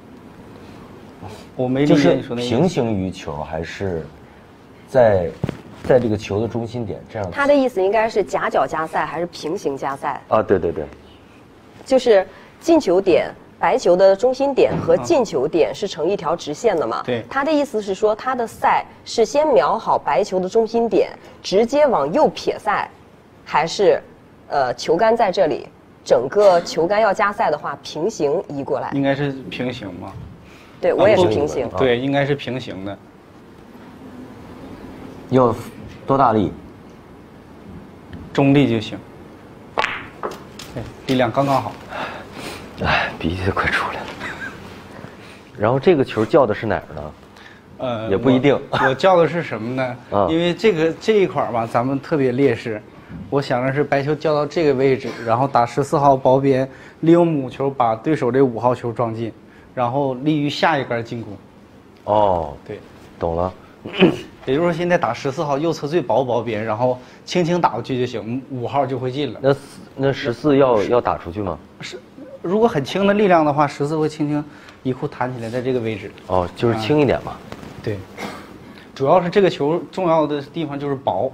我没理解你说那个。平行于球还是在这个球的中心点这样？ 他的意思应该是夹角加塞还是平行加塞？ 啊，对对对。 就是进球点，白球的中心点和进球点是成一条直线的嘛？ 对。 他的意思是说，他的塞是先瞄好白球的中心点，直接往右撇塞，还是球杆在这里，整个球杆要加塞的话，平行移过来？ 应该是平行嘛。 对，我也是平行。 对，应该是平行的。 要多大力？ 中力就行。对，力量刚刚好。 哎，鼻涕都快出来了。然后这个球叫的是哪儿呢？也不一定。 我叫的是什么呢？因为这一块吧，咱们特别劣势。我想的是白球叫到这个位置，然后打14号包边，利用母球把对手这5号球撞进，然后利于下一杆进攻。 哦， 对， 懂了。 也就是说，现在打14号右侧最薄包边，然后轻轻打过去就行，5号就会进了。 那14要打出去吗？ 是，如果很轻的力量的话，14会轻轻一库弹起来，在这个位置。 哦，就是轻一点嘛。 对，主要是这个球重要的地方就是薄。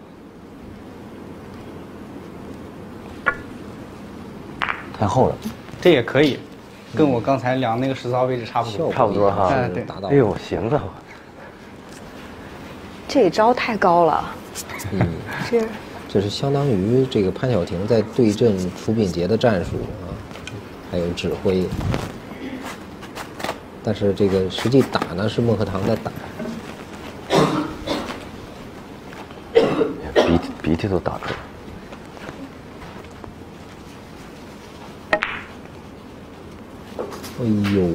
太厚了， 这也可以，跟我刚才量那个14号位置差不多。 差不多哈。 对， 达到。 哎呦，行啊。 这招太高了。 这是相当于这个潘晓婷在对阵楚秉杰的战术啊，还有指挥。但是这个实际打呢是孟鹤堂在打。 鼻涕都打出来。 哎呦，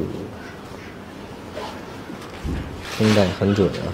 风带很准啊！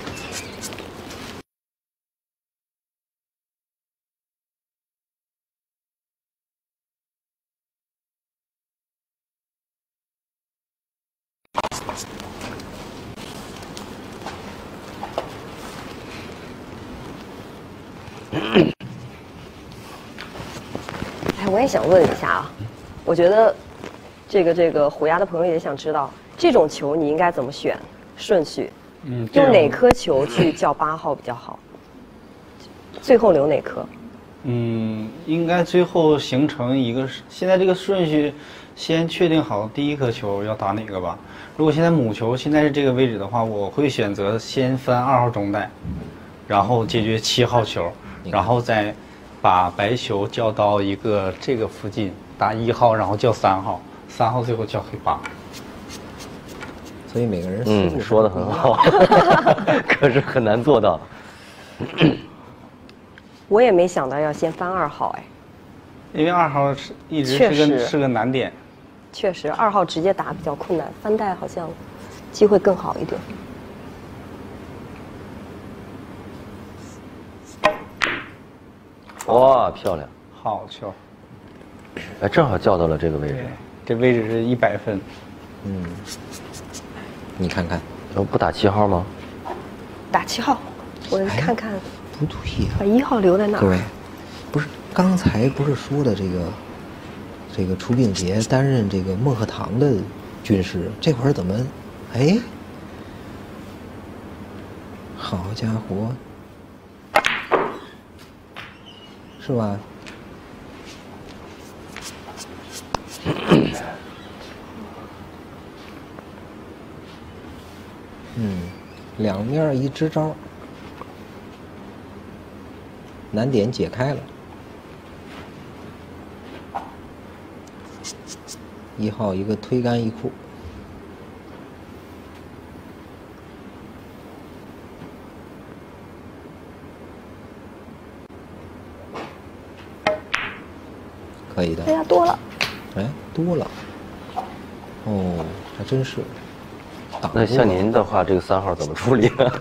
哎，我也想问一下啊，我觉得这个虎牙的朋友也想知道，这种球你应该怎么选顺序？用哪颗球去叫8号比较好？最后留哪颗？ 应该最后形成一个，现在这个顺序，先确定好第一颗球要打哪个吧。如果现在母球现在是这个位置的话，我会选择先翻2号中带，然后解决7号球，然后再把白球叫到一个这个附近，打1号，然后叫3号，3号最后叫黑8。 所以每个人说得很好，可是很难做到。 我也没想到要先翻2号，哎， 因为2号一直是个难点。 确实，2号直接打比较困难，翻带好像机会更好一点。 哇，漂亮！ 好球！ 哎，正好叫到了这个位置。 这位置是100分。 你看看， 不打7号吗？ 打7号，我看看。 不对呀， 把1号留在那儿。 各位，不是刚才不是说的这个楚秉杰担任这个孟鹤堂的军师，这会儿怎么，哎，好家伙，是吧？两面一支招，难点解开了。1号一个推杆一库，可以的。 哎呀，多了。 哎，多了。哦，还真是。 那像您的话，这个3号怎么处理呢？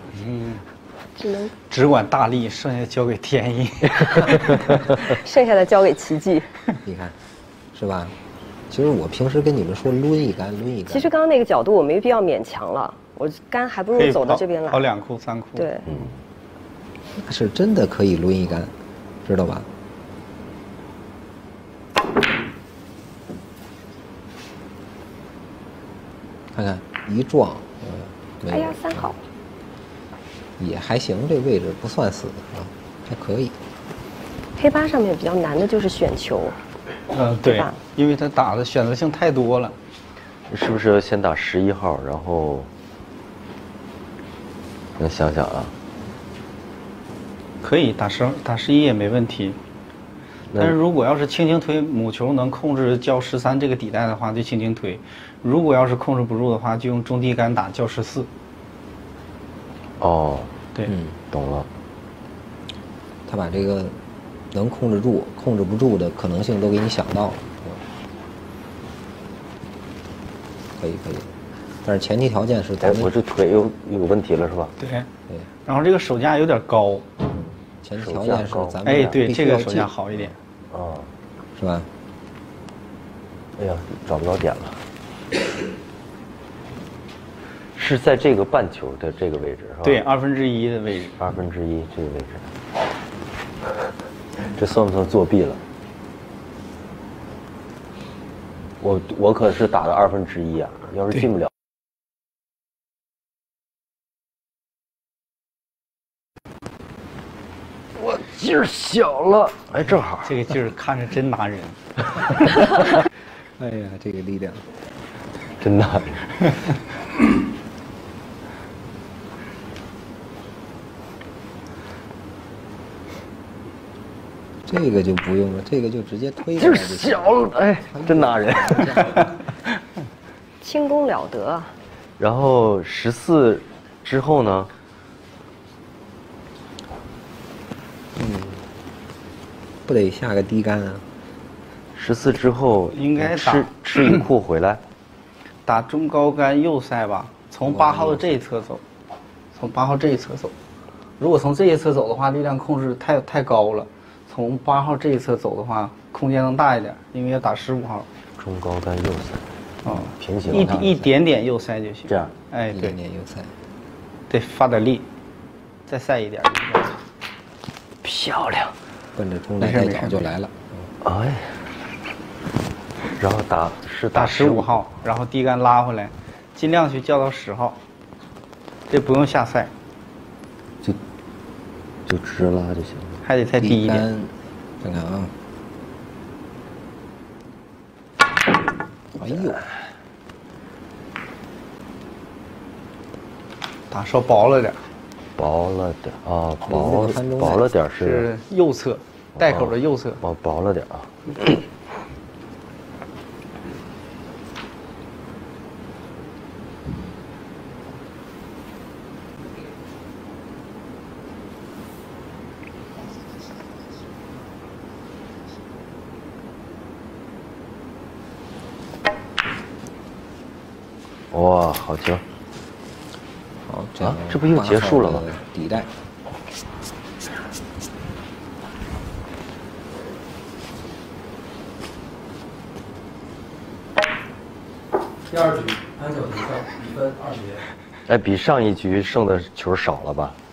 只管大力，剩下交给天意。 剩下的交给奇迹。 你看，是吧？其实我平时跟你们说抡一杆，抡一杆。 其实刚刚那个角度我没必要勉强了，我杆还不如走到这边来。 跑2库3库。 对。 那是真的可以抡一杆，知道吧？看看一撞， 哎呀，3号也还行，这位置不算死啊，还可以。 黑8上面比较难的就是选球。 对，因为他打的选择性太多了。 是不是先打11号，然后？那想想啊。 可以打11也没问题。但是如果要是轻轻推，母球能控制叫13这个底带的话，就轻轻推；如果要是控制不住的话，就用中低杆打叫14。 哦， 对， 懂了。 他把这个能控制住，控制不住的可能性都给你想到了。可以，但是前提条件是咱们我这腿有问题了是吧？ 对。然后这个手架有点高。 前提条件是咱们哎，对，这个手架好一点。 啊， 是吧？ 哎呀，找不着点了。是在这个半球的这个位置是吧？ 对，1/2的位置。 1/2这个位置。这算不算作弊了？我可是打了1/2啊，要是进不了，我劲儿小了，哎，正好这个劲儿看着真拿人。 哎呀，这个力量真拿人。 这个就不用了，这个就直接推劲儿小了，哎，真拿人。 轻功了得。 然后14之后呢？ 不得下个低杆啊 ？14之后应该吃一库回来， 打中高杆右塞吧，从8号的这一侧走，从8号这一侧走。如果从这一侧走的话，力量控制太高了。从8号这一侧走的话，空间能大一点，因为要打15号。 中高杆右塞， 哦， 平行一点点右塞就行。 这样， 哎，对， 一点点右塞， 得发点力，再塞一点。 漂亮， 奔着中带脚就来了。 哎，然后打 15号，然后低杆拉回来，尽量去叫到10号，这不用下塞， 就直拉就行了。 还得再低一点。 看看啊，哎呦， 打稍薄了点， 薄了点啊，薄了点是右侧带口的右侧， 薄了点啊。哇，好球！ 好，这样这不又结束了吗？ 底带。 第2局潘晓婷胜，比分2-0。 哎，比上一局剩的球少了吧？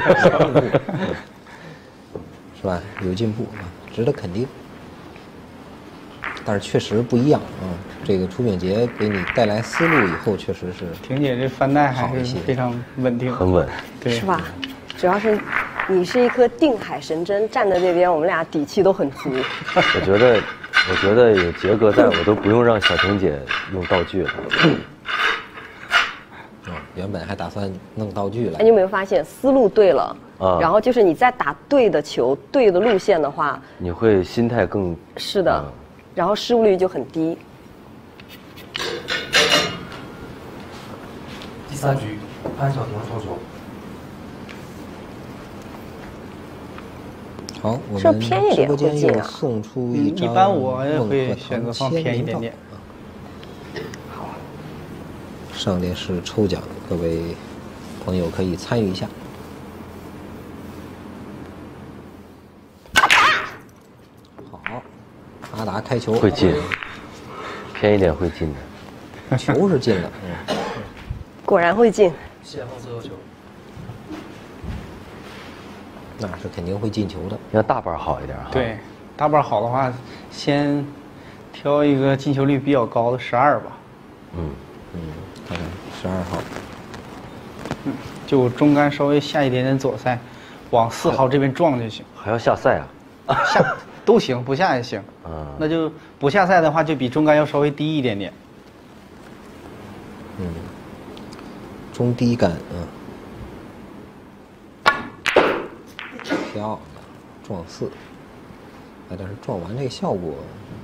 是吧？有进步啊，值得肯定。但是确实不一样啊！这个楚炳杰给你带来思路以后，确实是。 婷姐这翻带还是非常稳定， 很稳， 对， 是吧？主要是你是一颗定海神针，站在这边，我们俩底气都很足。 我觉得有杰哥在，我都不用让小婷姐用道具了。 原本还打算弄道具来。 你有没有发现思路对了？然后就是你在打对的球、对的路线的话， 你会心态更是的，然后失误率就很低。 第3局潘晓婷抽球。 好，我们直播间又送出一张一般我也会选择放偏一点点。 好，上列是抽奖，各位朋友可以参与一下。好，阿达开球会进，偏一点会进的，球是进了， 果然会进。 谢凤最后球。 那是肯定会进球的。 要大板好一点哈。 对，大板好的话，先挑一个进球率比较高的12吧。 看看12号。 就中杆稍微下一点点左塞，往4号这边撞就行。 还要下塞啊？ 下都行，不下也行。那就不下塞的话，就比中杆要稍微低一点点。 中低杆漂亮，撞4，但是撞完这个效果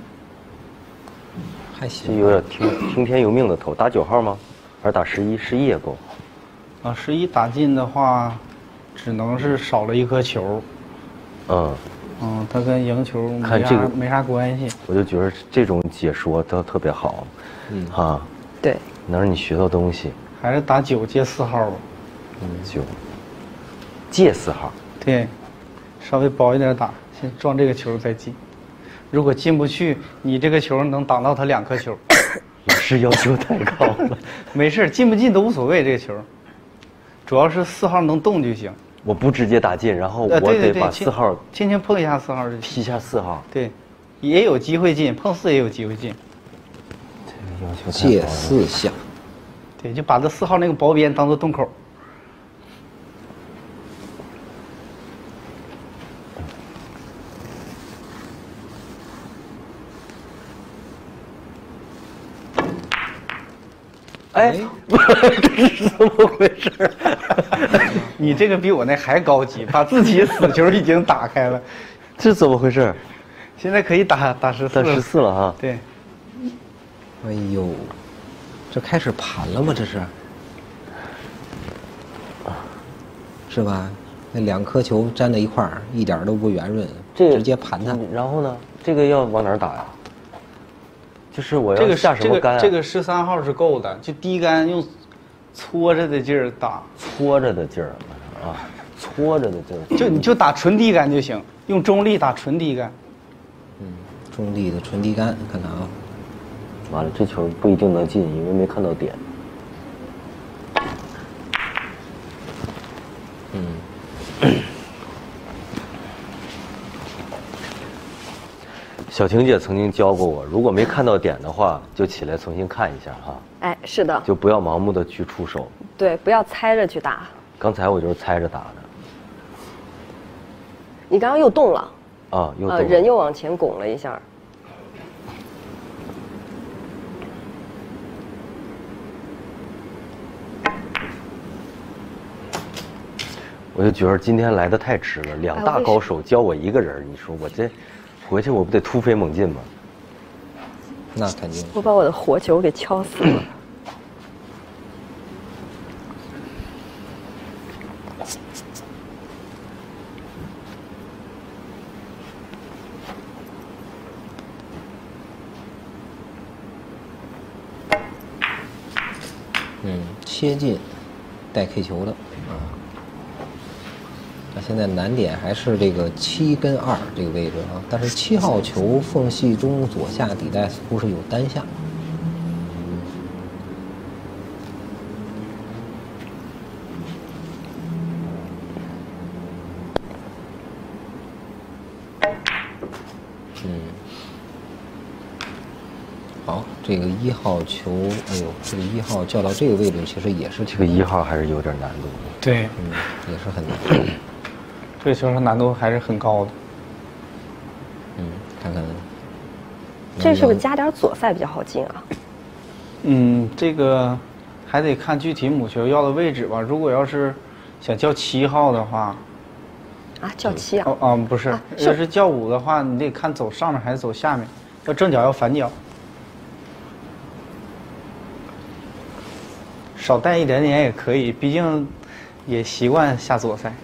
还行。 这有点听天由命的投，打9号吗？还是打11？11也够。 11打进的话，只能是少了一颗球。 它跟赢球没啥关系。 我就觉得这种解说都特别好， 对， 能让你学到东西。 还是打9借4号吧。 9借4号。 对，稍微薄一点打，先撞这个球再进。如果进不去，你这个球能挡到他2颗球。 老师要求太高了。 没事，进不进都无所谓，这个球，主要是4号能动就行。 我不直接打进，然后我得把4号轻轻碰一下4号就踢一下4号。 对，也有机会进，碰4也有机会进。 这个要求借4下。 对，就把这4号那个薄边当做洞口。 哎，这是怎么回事？ 你这个比我那还高级，把自己死球已经打开了， 这怎么回事？ 现在可以打14， 打14了哈。 对。 哎呦，这开始盘了吗？这是，是吧？那2颗球粘在一块儿，一点都不圆润，直接盘它。 然后呢？这个要往哪儿打呀？就是我要下什么杆？ 这个13号是够的，就低杆用搓着的劲儿打， 搓着的劲儿啊，搓着的劲儿。 你就打纯低杆就行，用中力打纯低杆。 中力的纯低杆，看看啊。 完了，这球不一定能进，因为没看到点。小婷姐曾经教过我，如果没看到点的话，就起来重新看一下哈。 哎，是的。 就不要盲目的去出手。 对，不要猜着去打。 刚才我就是猜着打的。 你刚刚又动了。 又动了。 人又往前拱了一下。 我就觉得今天来的太迟了，2大高手教我1个人，你说我这回去我不得突飞猛进吗？ 那肯定。 我把我的活球给敲死了。 切进带 K 球的啊。那现在难点还是这个7跟2这个位置啊，但是7号球缝隙中左下底带似乎是有单下。好，这个1号球，哎呦，这个1号叫到这个位置，其实也是这个1号还是有点难度。 对， 也是很难。 这个球上难度还是很高的。 看看。 这是不是加点左塞比较好进啊？ 这个还得看具体母球要的位置吧。如果要是想叫7号的话， 叫7啊？ 不是，要是叫5的话，你得看走上面还是走下面，要正脚要反脚。少带一点点也可以，毕竟也习惯下左塞。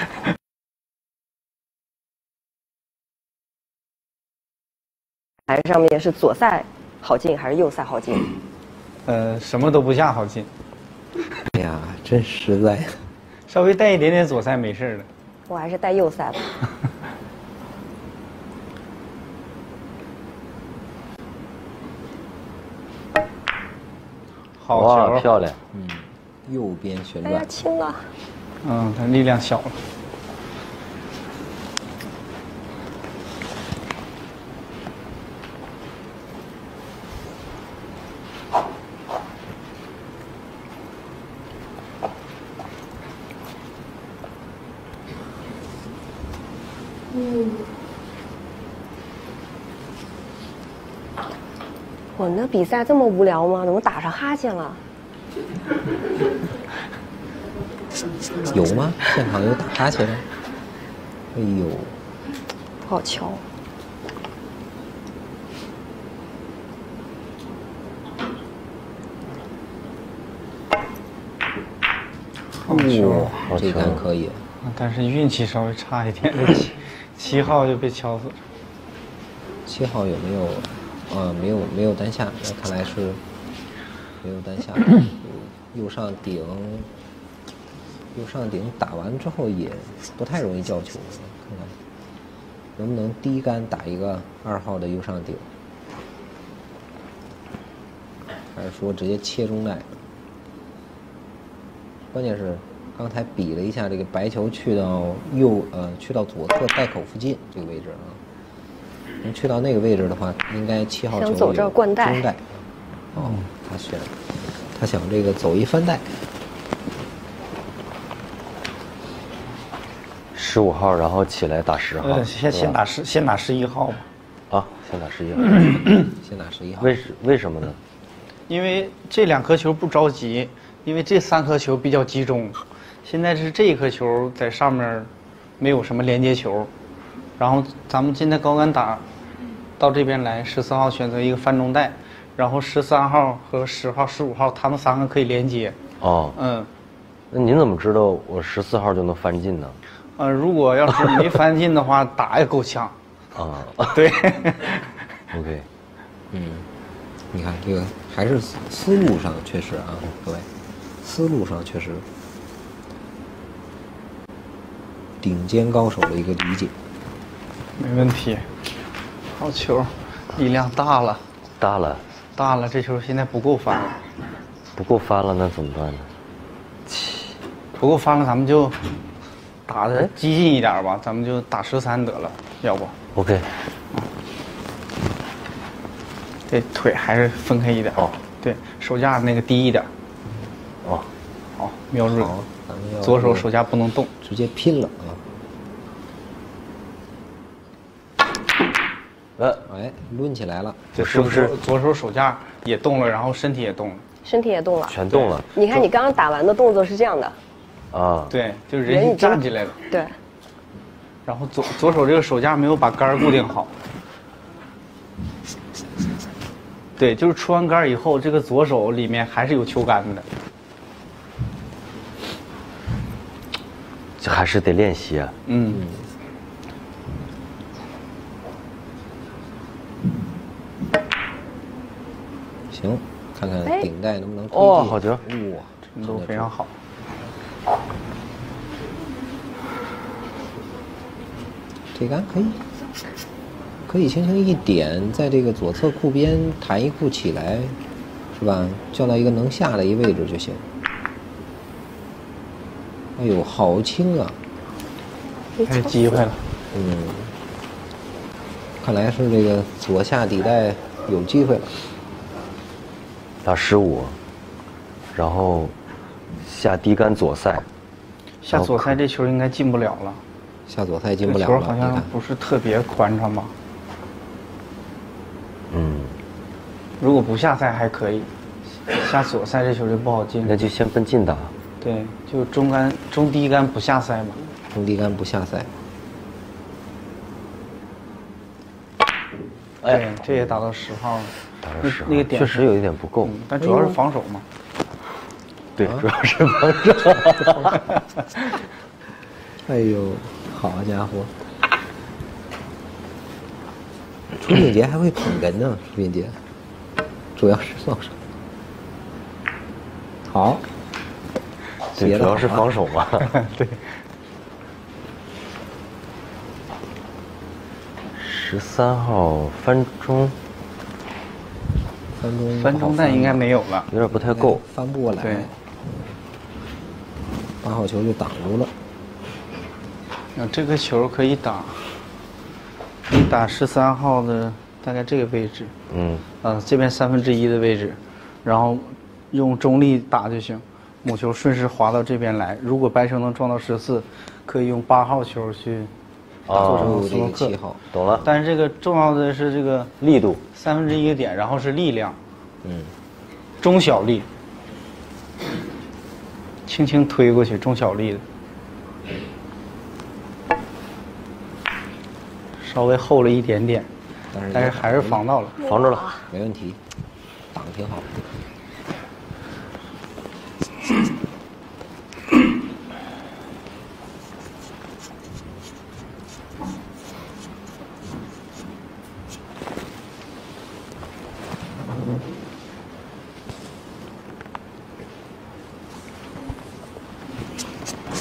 台上面是左塞好进还是右塞好进？ 什么都不下好进。 哎呀，真实在。 稍微带一点点左塞没事的。 我还是带右塞吧。 好哇，漂亮。 右边旋转。 哎呀，轻了。 他力量小了。 我那比赛这么无聊吗？怎么打上哈欠了？ 有吗？现场有打哈欠的？哎呦， 不好敲。 好球， 这杆可以。 但是运气稍微差一点， 7号就被敲死了。 7号有没有？没有单下，那看来是没有单下。右上顶打完之后也不太容易叫球，看看能不能第一杆打一个2号的右上顶，还是说直接切中带？关键是刚才比了一下这个白球去到左侧带口附近这个位置啊，能去到那个位置的话，应该7号球想走这儿灌带。 中带。哦，他想这个走一翻带。 15号，然后起来打10号。 先打11号吧。 啊，先打11号。 先打11号。 为什么呢？ 因为这2颗球不着急，因为这3颗球比较集中。现在是这一颗球在上面没有什么连接球，然后咱们现在高杆打到这边来，14号选择一个翻中带，然后13号和10号、15号他们3个可以连接。 哦，那您怎么知道我14号就能翻进呢？ 如果要是没翻进的话，打也够呛。 啊， 对。 OK。 你看这个还是思路上确实啊，各位，思路上确实顶尖高手的一个理解。 没问题。好球，力量大了。大了，这球现在不够翻了。 不够翻了，那怎么办呢？ 不够翻了，咱们就打的激进一点吧，咱们就打13得了，要不 ？OK。 这腿还是分开一点。哦。对，手架那个低一点。 哦。 好，瞄准。 好，咱们要左手手架不能动， 直接拼了啊！抡起来了， 这是不是左手手架也动了，然后身体也动了？ 身体也动了， 全动了。 你看你刚刚打完的动作是这样的。 啊。 对，就是人站起来了。 对。 然后左手这个手架没有把杆固定好。对，就是出完杆以后，这个左手里面还是有球杆的。 这还是得练习啊。 行，看看顶带能不能推进。 哦，好球！ 哇， 程度非常好。 这杆可以轻轻一点，在这个左侧库边弹一库起来，是吧？叫到一个能下的一位置就行。哎呦，好轻啊！ 还有机会了。 看来是这个左下底带有机会了。 打15，然后下低杆左塞。 下左塞这球应该进不了了。 下左塞进不了了。 这球好像不是特别宽敞吧？如果不下塞还可以，下左塞这球就不好进。 那就先奔近打。 对，就中低杆不下塞嘛。 中低杆不下塞。 对，这也打到10号了。 打到10号， 那个点确实有一点不够， 但主要是防守嘛。 对，主要是防守。 哎呦，好家伙！楚炳杰还会捧哏呢，楚炳杰，主要是防守。好， 对，主要是防守嘛。 对。 13号翻中带应该没有了， 有点不太够， 翻不过来。 对 8号球就挡住了。 那这个球可以打13号的大概这个位置。这边1/3的位置，然后用中力打就行。母球顺势滑到这边来，如果白球能撞到14，可以用8号球去做成斯诺克。 7号， 懂了。 但是这个重要的是这个力度 1/3个点，然后是力量，中小力，轻轻推过去，中小力的，稍微厚了一点点，但是还是防到了， 防住了， 没问题，挡挺好。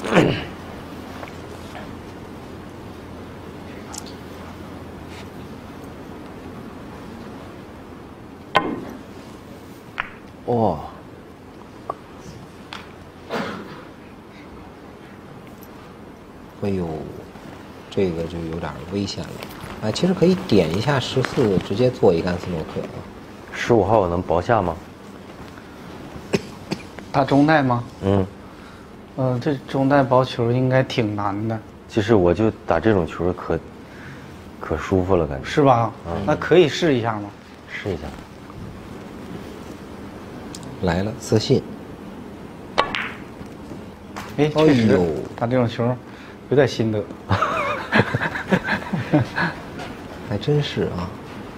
哇！ 哎呦，这个就有点危险了。哎，其实可以点一下14，直接做一杆斯诺克啊。 15号我能薄下吗？ 打中带吗？ 嗯。 这中带薄球应该挺难的。 其实我就打这种球可舒服了，感觉。 是吧？那可以试一下吗？ 试一下。 来了，自信。 哎，确实打这种球有点心得。 还真是啊。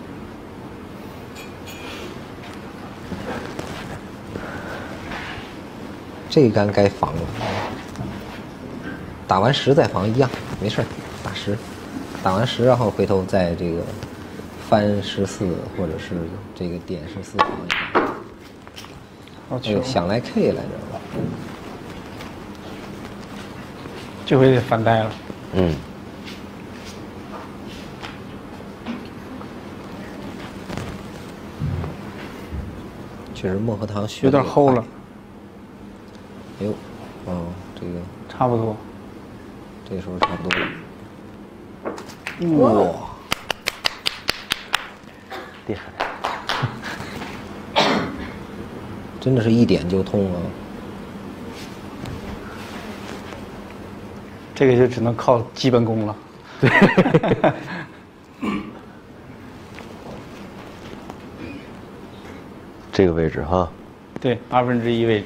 这一杆该防了，打完10再防一样，没事儿，打10，打完10，然后回头再这个翻14，或者是这个点14防一下。哎呦，想来 K 来着， 这回得翻带了。 嗯。 确实薄荷糖有点厚了。 哎呦，哦，这个差不多， 这时候差不多了。哇， 厉害！ 真的是一点就通了。 这个就只能靠基本功了。 对。这个位置哈。 对，1/2位置。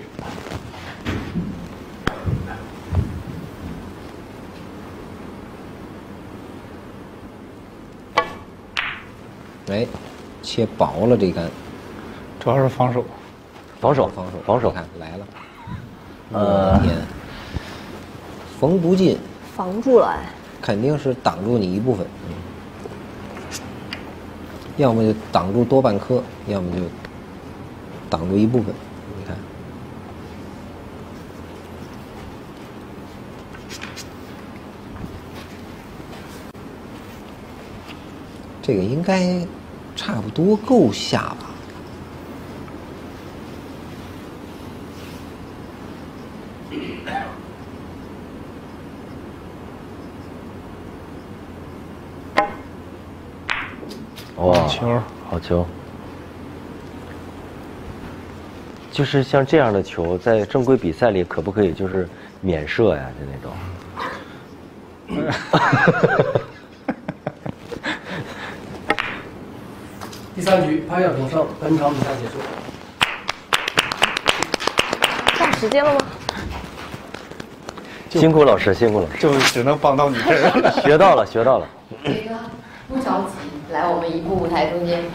哎，切薄了这杆， 主要是防守， 防守， 防守， 看来了，我的天，缝不进， 防住了， 肯定是挡住你一部分，要么就挡住多半颗，要么就挡住一部分，你看，这个应该差不多够下吧。 哇， 球， 好球！就是像这样的球，在正规比赛里可不可以就是免射呀？就那种。 第3局拍下获胜，本场比赛结束。 到时间了吗？ 辛苦老师，辛苦老师， 就只能帮到你这儿了。 学到了，学到了。 这个不着急，来，我们移步舞台中间。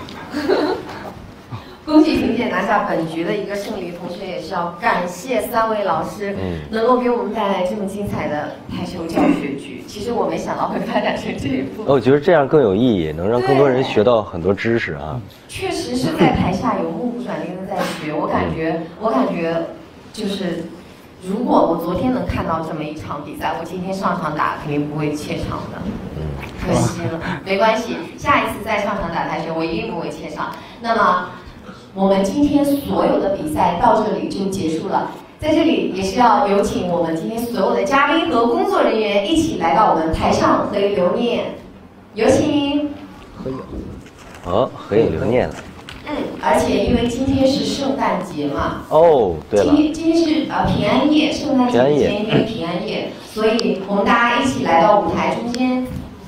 恭喜婷姐拿下本局的一个胜利，同时也是要感谢3位老师能够给我们带来这么精彩的台球教学局。其实我没想到会发展成这一步。 我觉得这样更有意义，能让更多人学到很多知识啊。 确实是在台下有目不转睛的在学，我感觉就是。如果我昨天能看到这么一场比赛，我今天上场打肯定不会怯场的，可惜了，没关系，下一次再上场打台球，我一定不会怯场。那么，我们今天所有的比赛到这里就结束了，在这里也是要有请我们今天所有的嘉宾和工作人员一起来到我们台上合影留念，有请。 合影。 哦，合影留念了。 而且因为今天是圣诞节嘛， 哦，对了， 今天是平安夜，圣诞节前一天平安夜，所以我们大家一起来到舞台中间，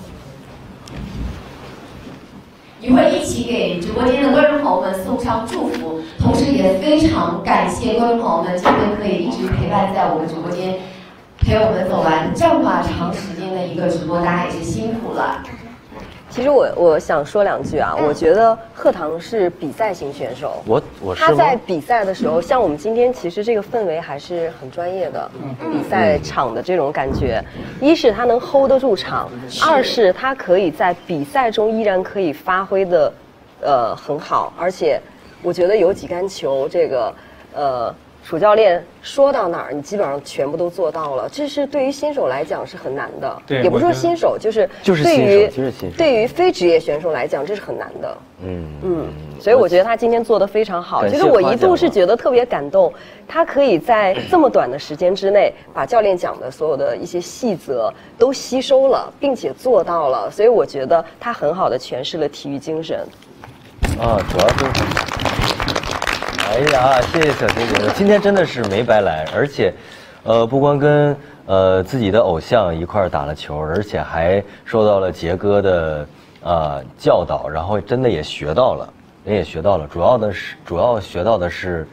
一会儿一起给直播间的观众朋友们送上祝福，同时也非常感谢观众朋友们今天可以一直陪伴在我们直播间，陪我们走完这么长时间的一个直播，大家也是辛苦了。 其实我想说2句啊，我觉得贺堂是比赛型选手，他在比赛的时候，像我们今天其实这个氛围还是很专业的，比赛场的这种感觉，一是他能 hold 得住场，二是他可以在比赛中依然可以发挥的很好，而且我觉得有几杆球这个楚教练说到哪儿，你基本上全部都做到了，这是对于新手来讲是很难的。 对， 也不是说新手，就是对于非职业选手来讲，这是很难的。所以我觉得他今天做得非常好。其实我一度是觉得特别感动，他可以在这么短的时间之内，把教练讲的所有的一些细则都吸收了，并且做到了。所以我觉得他很好的诠释了体育精神。 主要是。哎呀，谢谢小杰姐，今天真的是没白来，而且，不光跟自己的偶像一块儿打了球，而且还受到了杰哥的教导，然后真的也学到了，主要学到的是，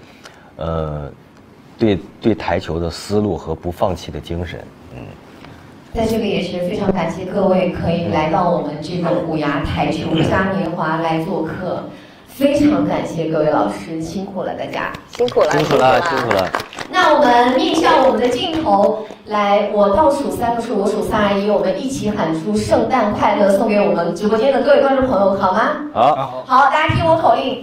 对台球的思路和不放弃的精神。 在这里也是非常感谢各位可以来到我们这个虎牙台球嘉年华来做客。非常感谢各位老师，辛苦了大家， 辛苦了， 辛苦了，辛苦了。 那我们面向我们的镜头，来，我倒数3个数，我数3、2、1，我们一起喊出“圣诞快乐”，送给我们直播间的各位观众朋友，好吗？ 好， 好，大家听我口令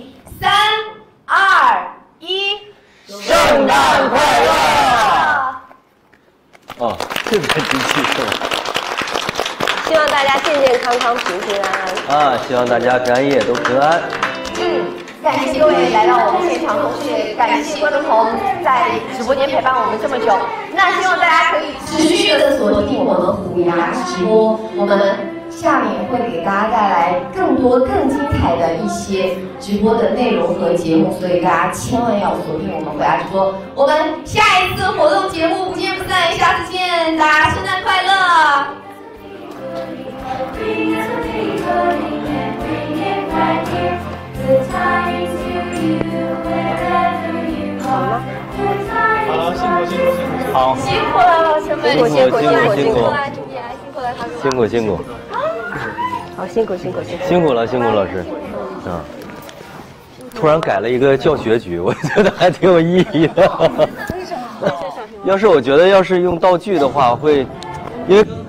，3、2、1， 圣诞快乐！哦，这个机器是吧？ 希望大家健健康康、平平安安。 希望大家平安夜都平安。 感谢各位来到我们现场，同时也感谢观众朋友们在直播间陪伴我们这么久。那希望大家可以持续的锁定我们虎牙直播，我们下面会给大家带来更多更精彩的一些直播的内容和节目，所以大家千万要锁定我们虎牙直播。我们下一次活动节目不见不散，下次见，大家圣诞快乐！ 好，辛苦，好， 辛苦了，老师们， 辛苦， 辛苦，好，辛苦了， 老师。突然改了一个教学局，我觉得还挺有意义的。要是我觉得要是用道具的话，会，因为。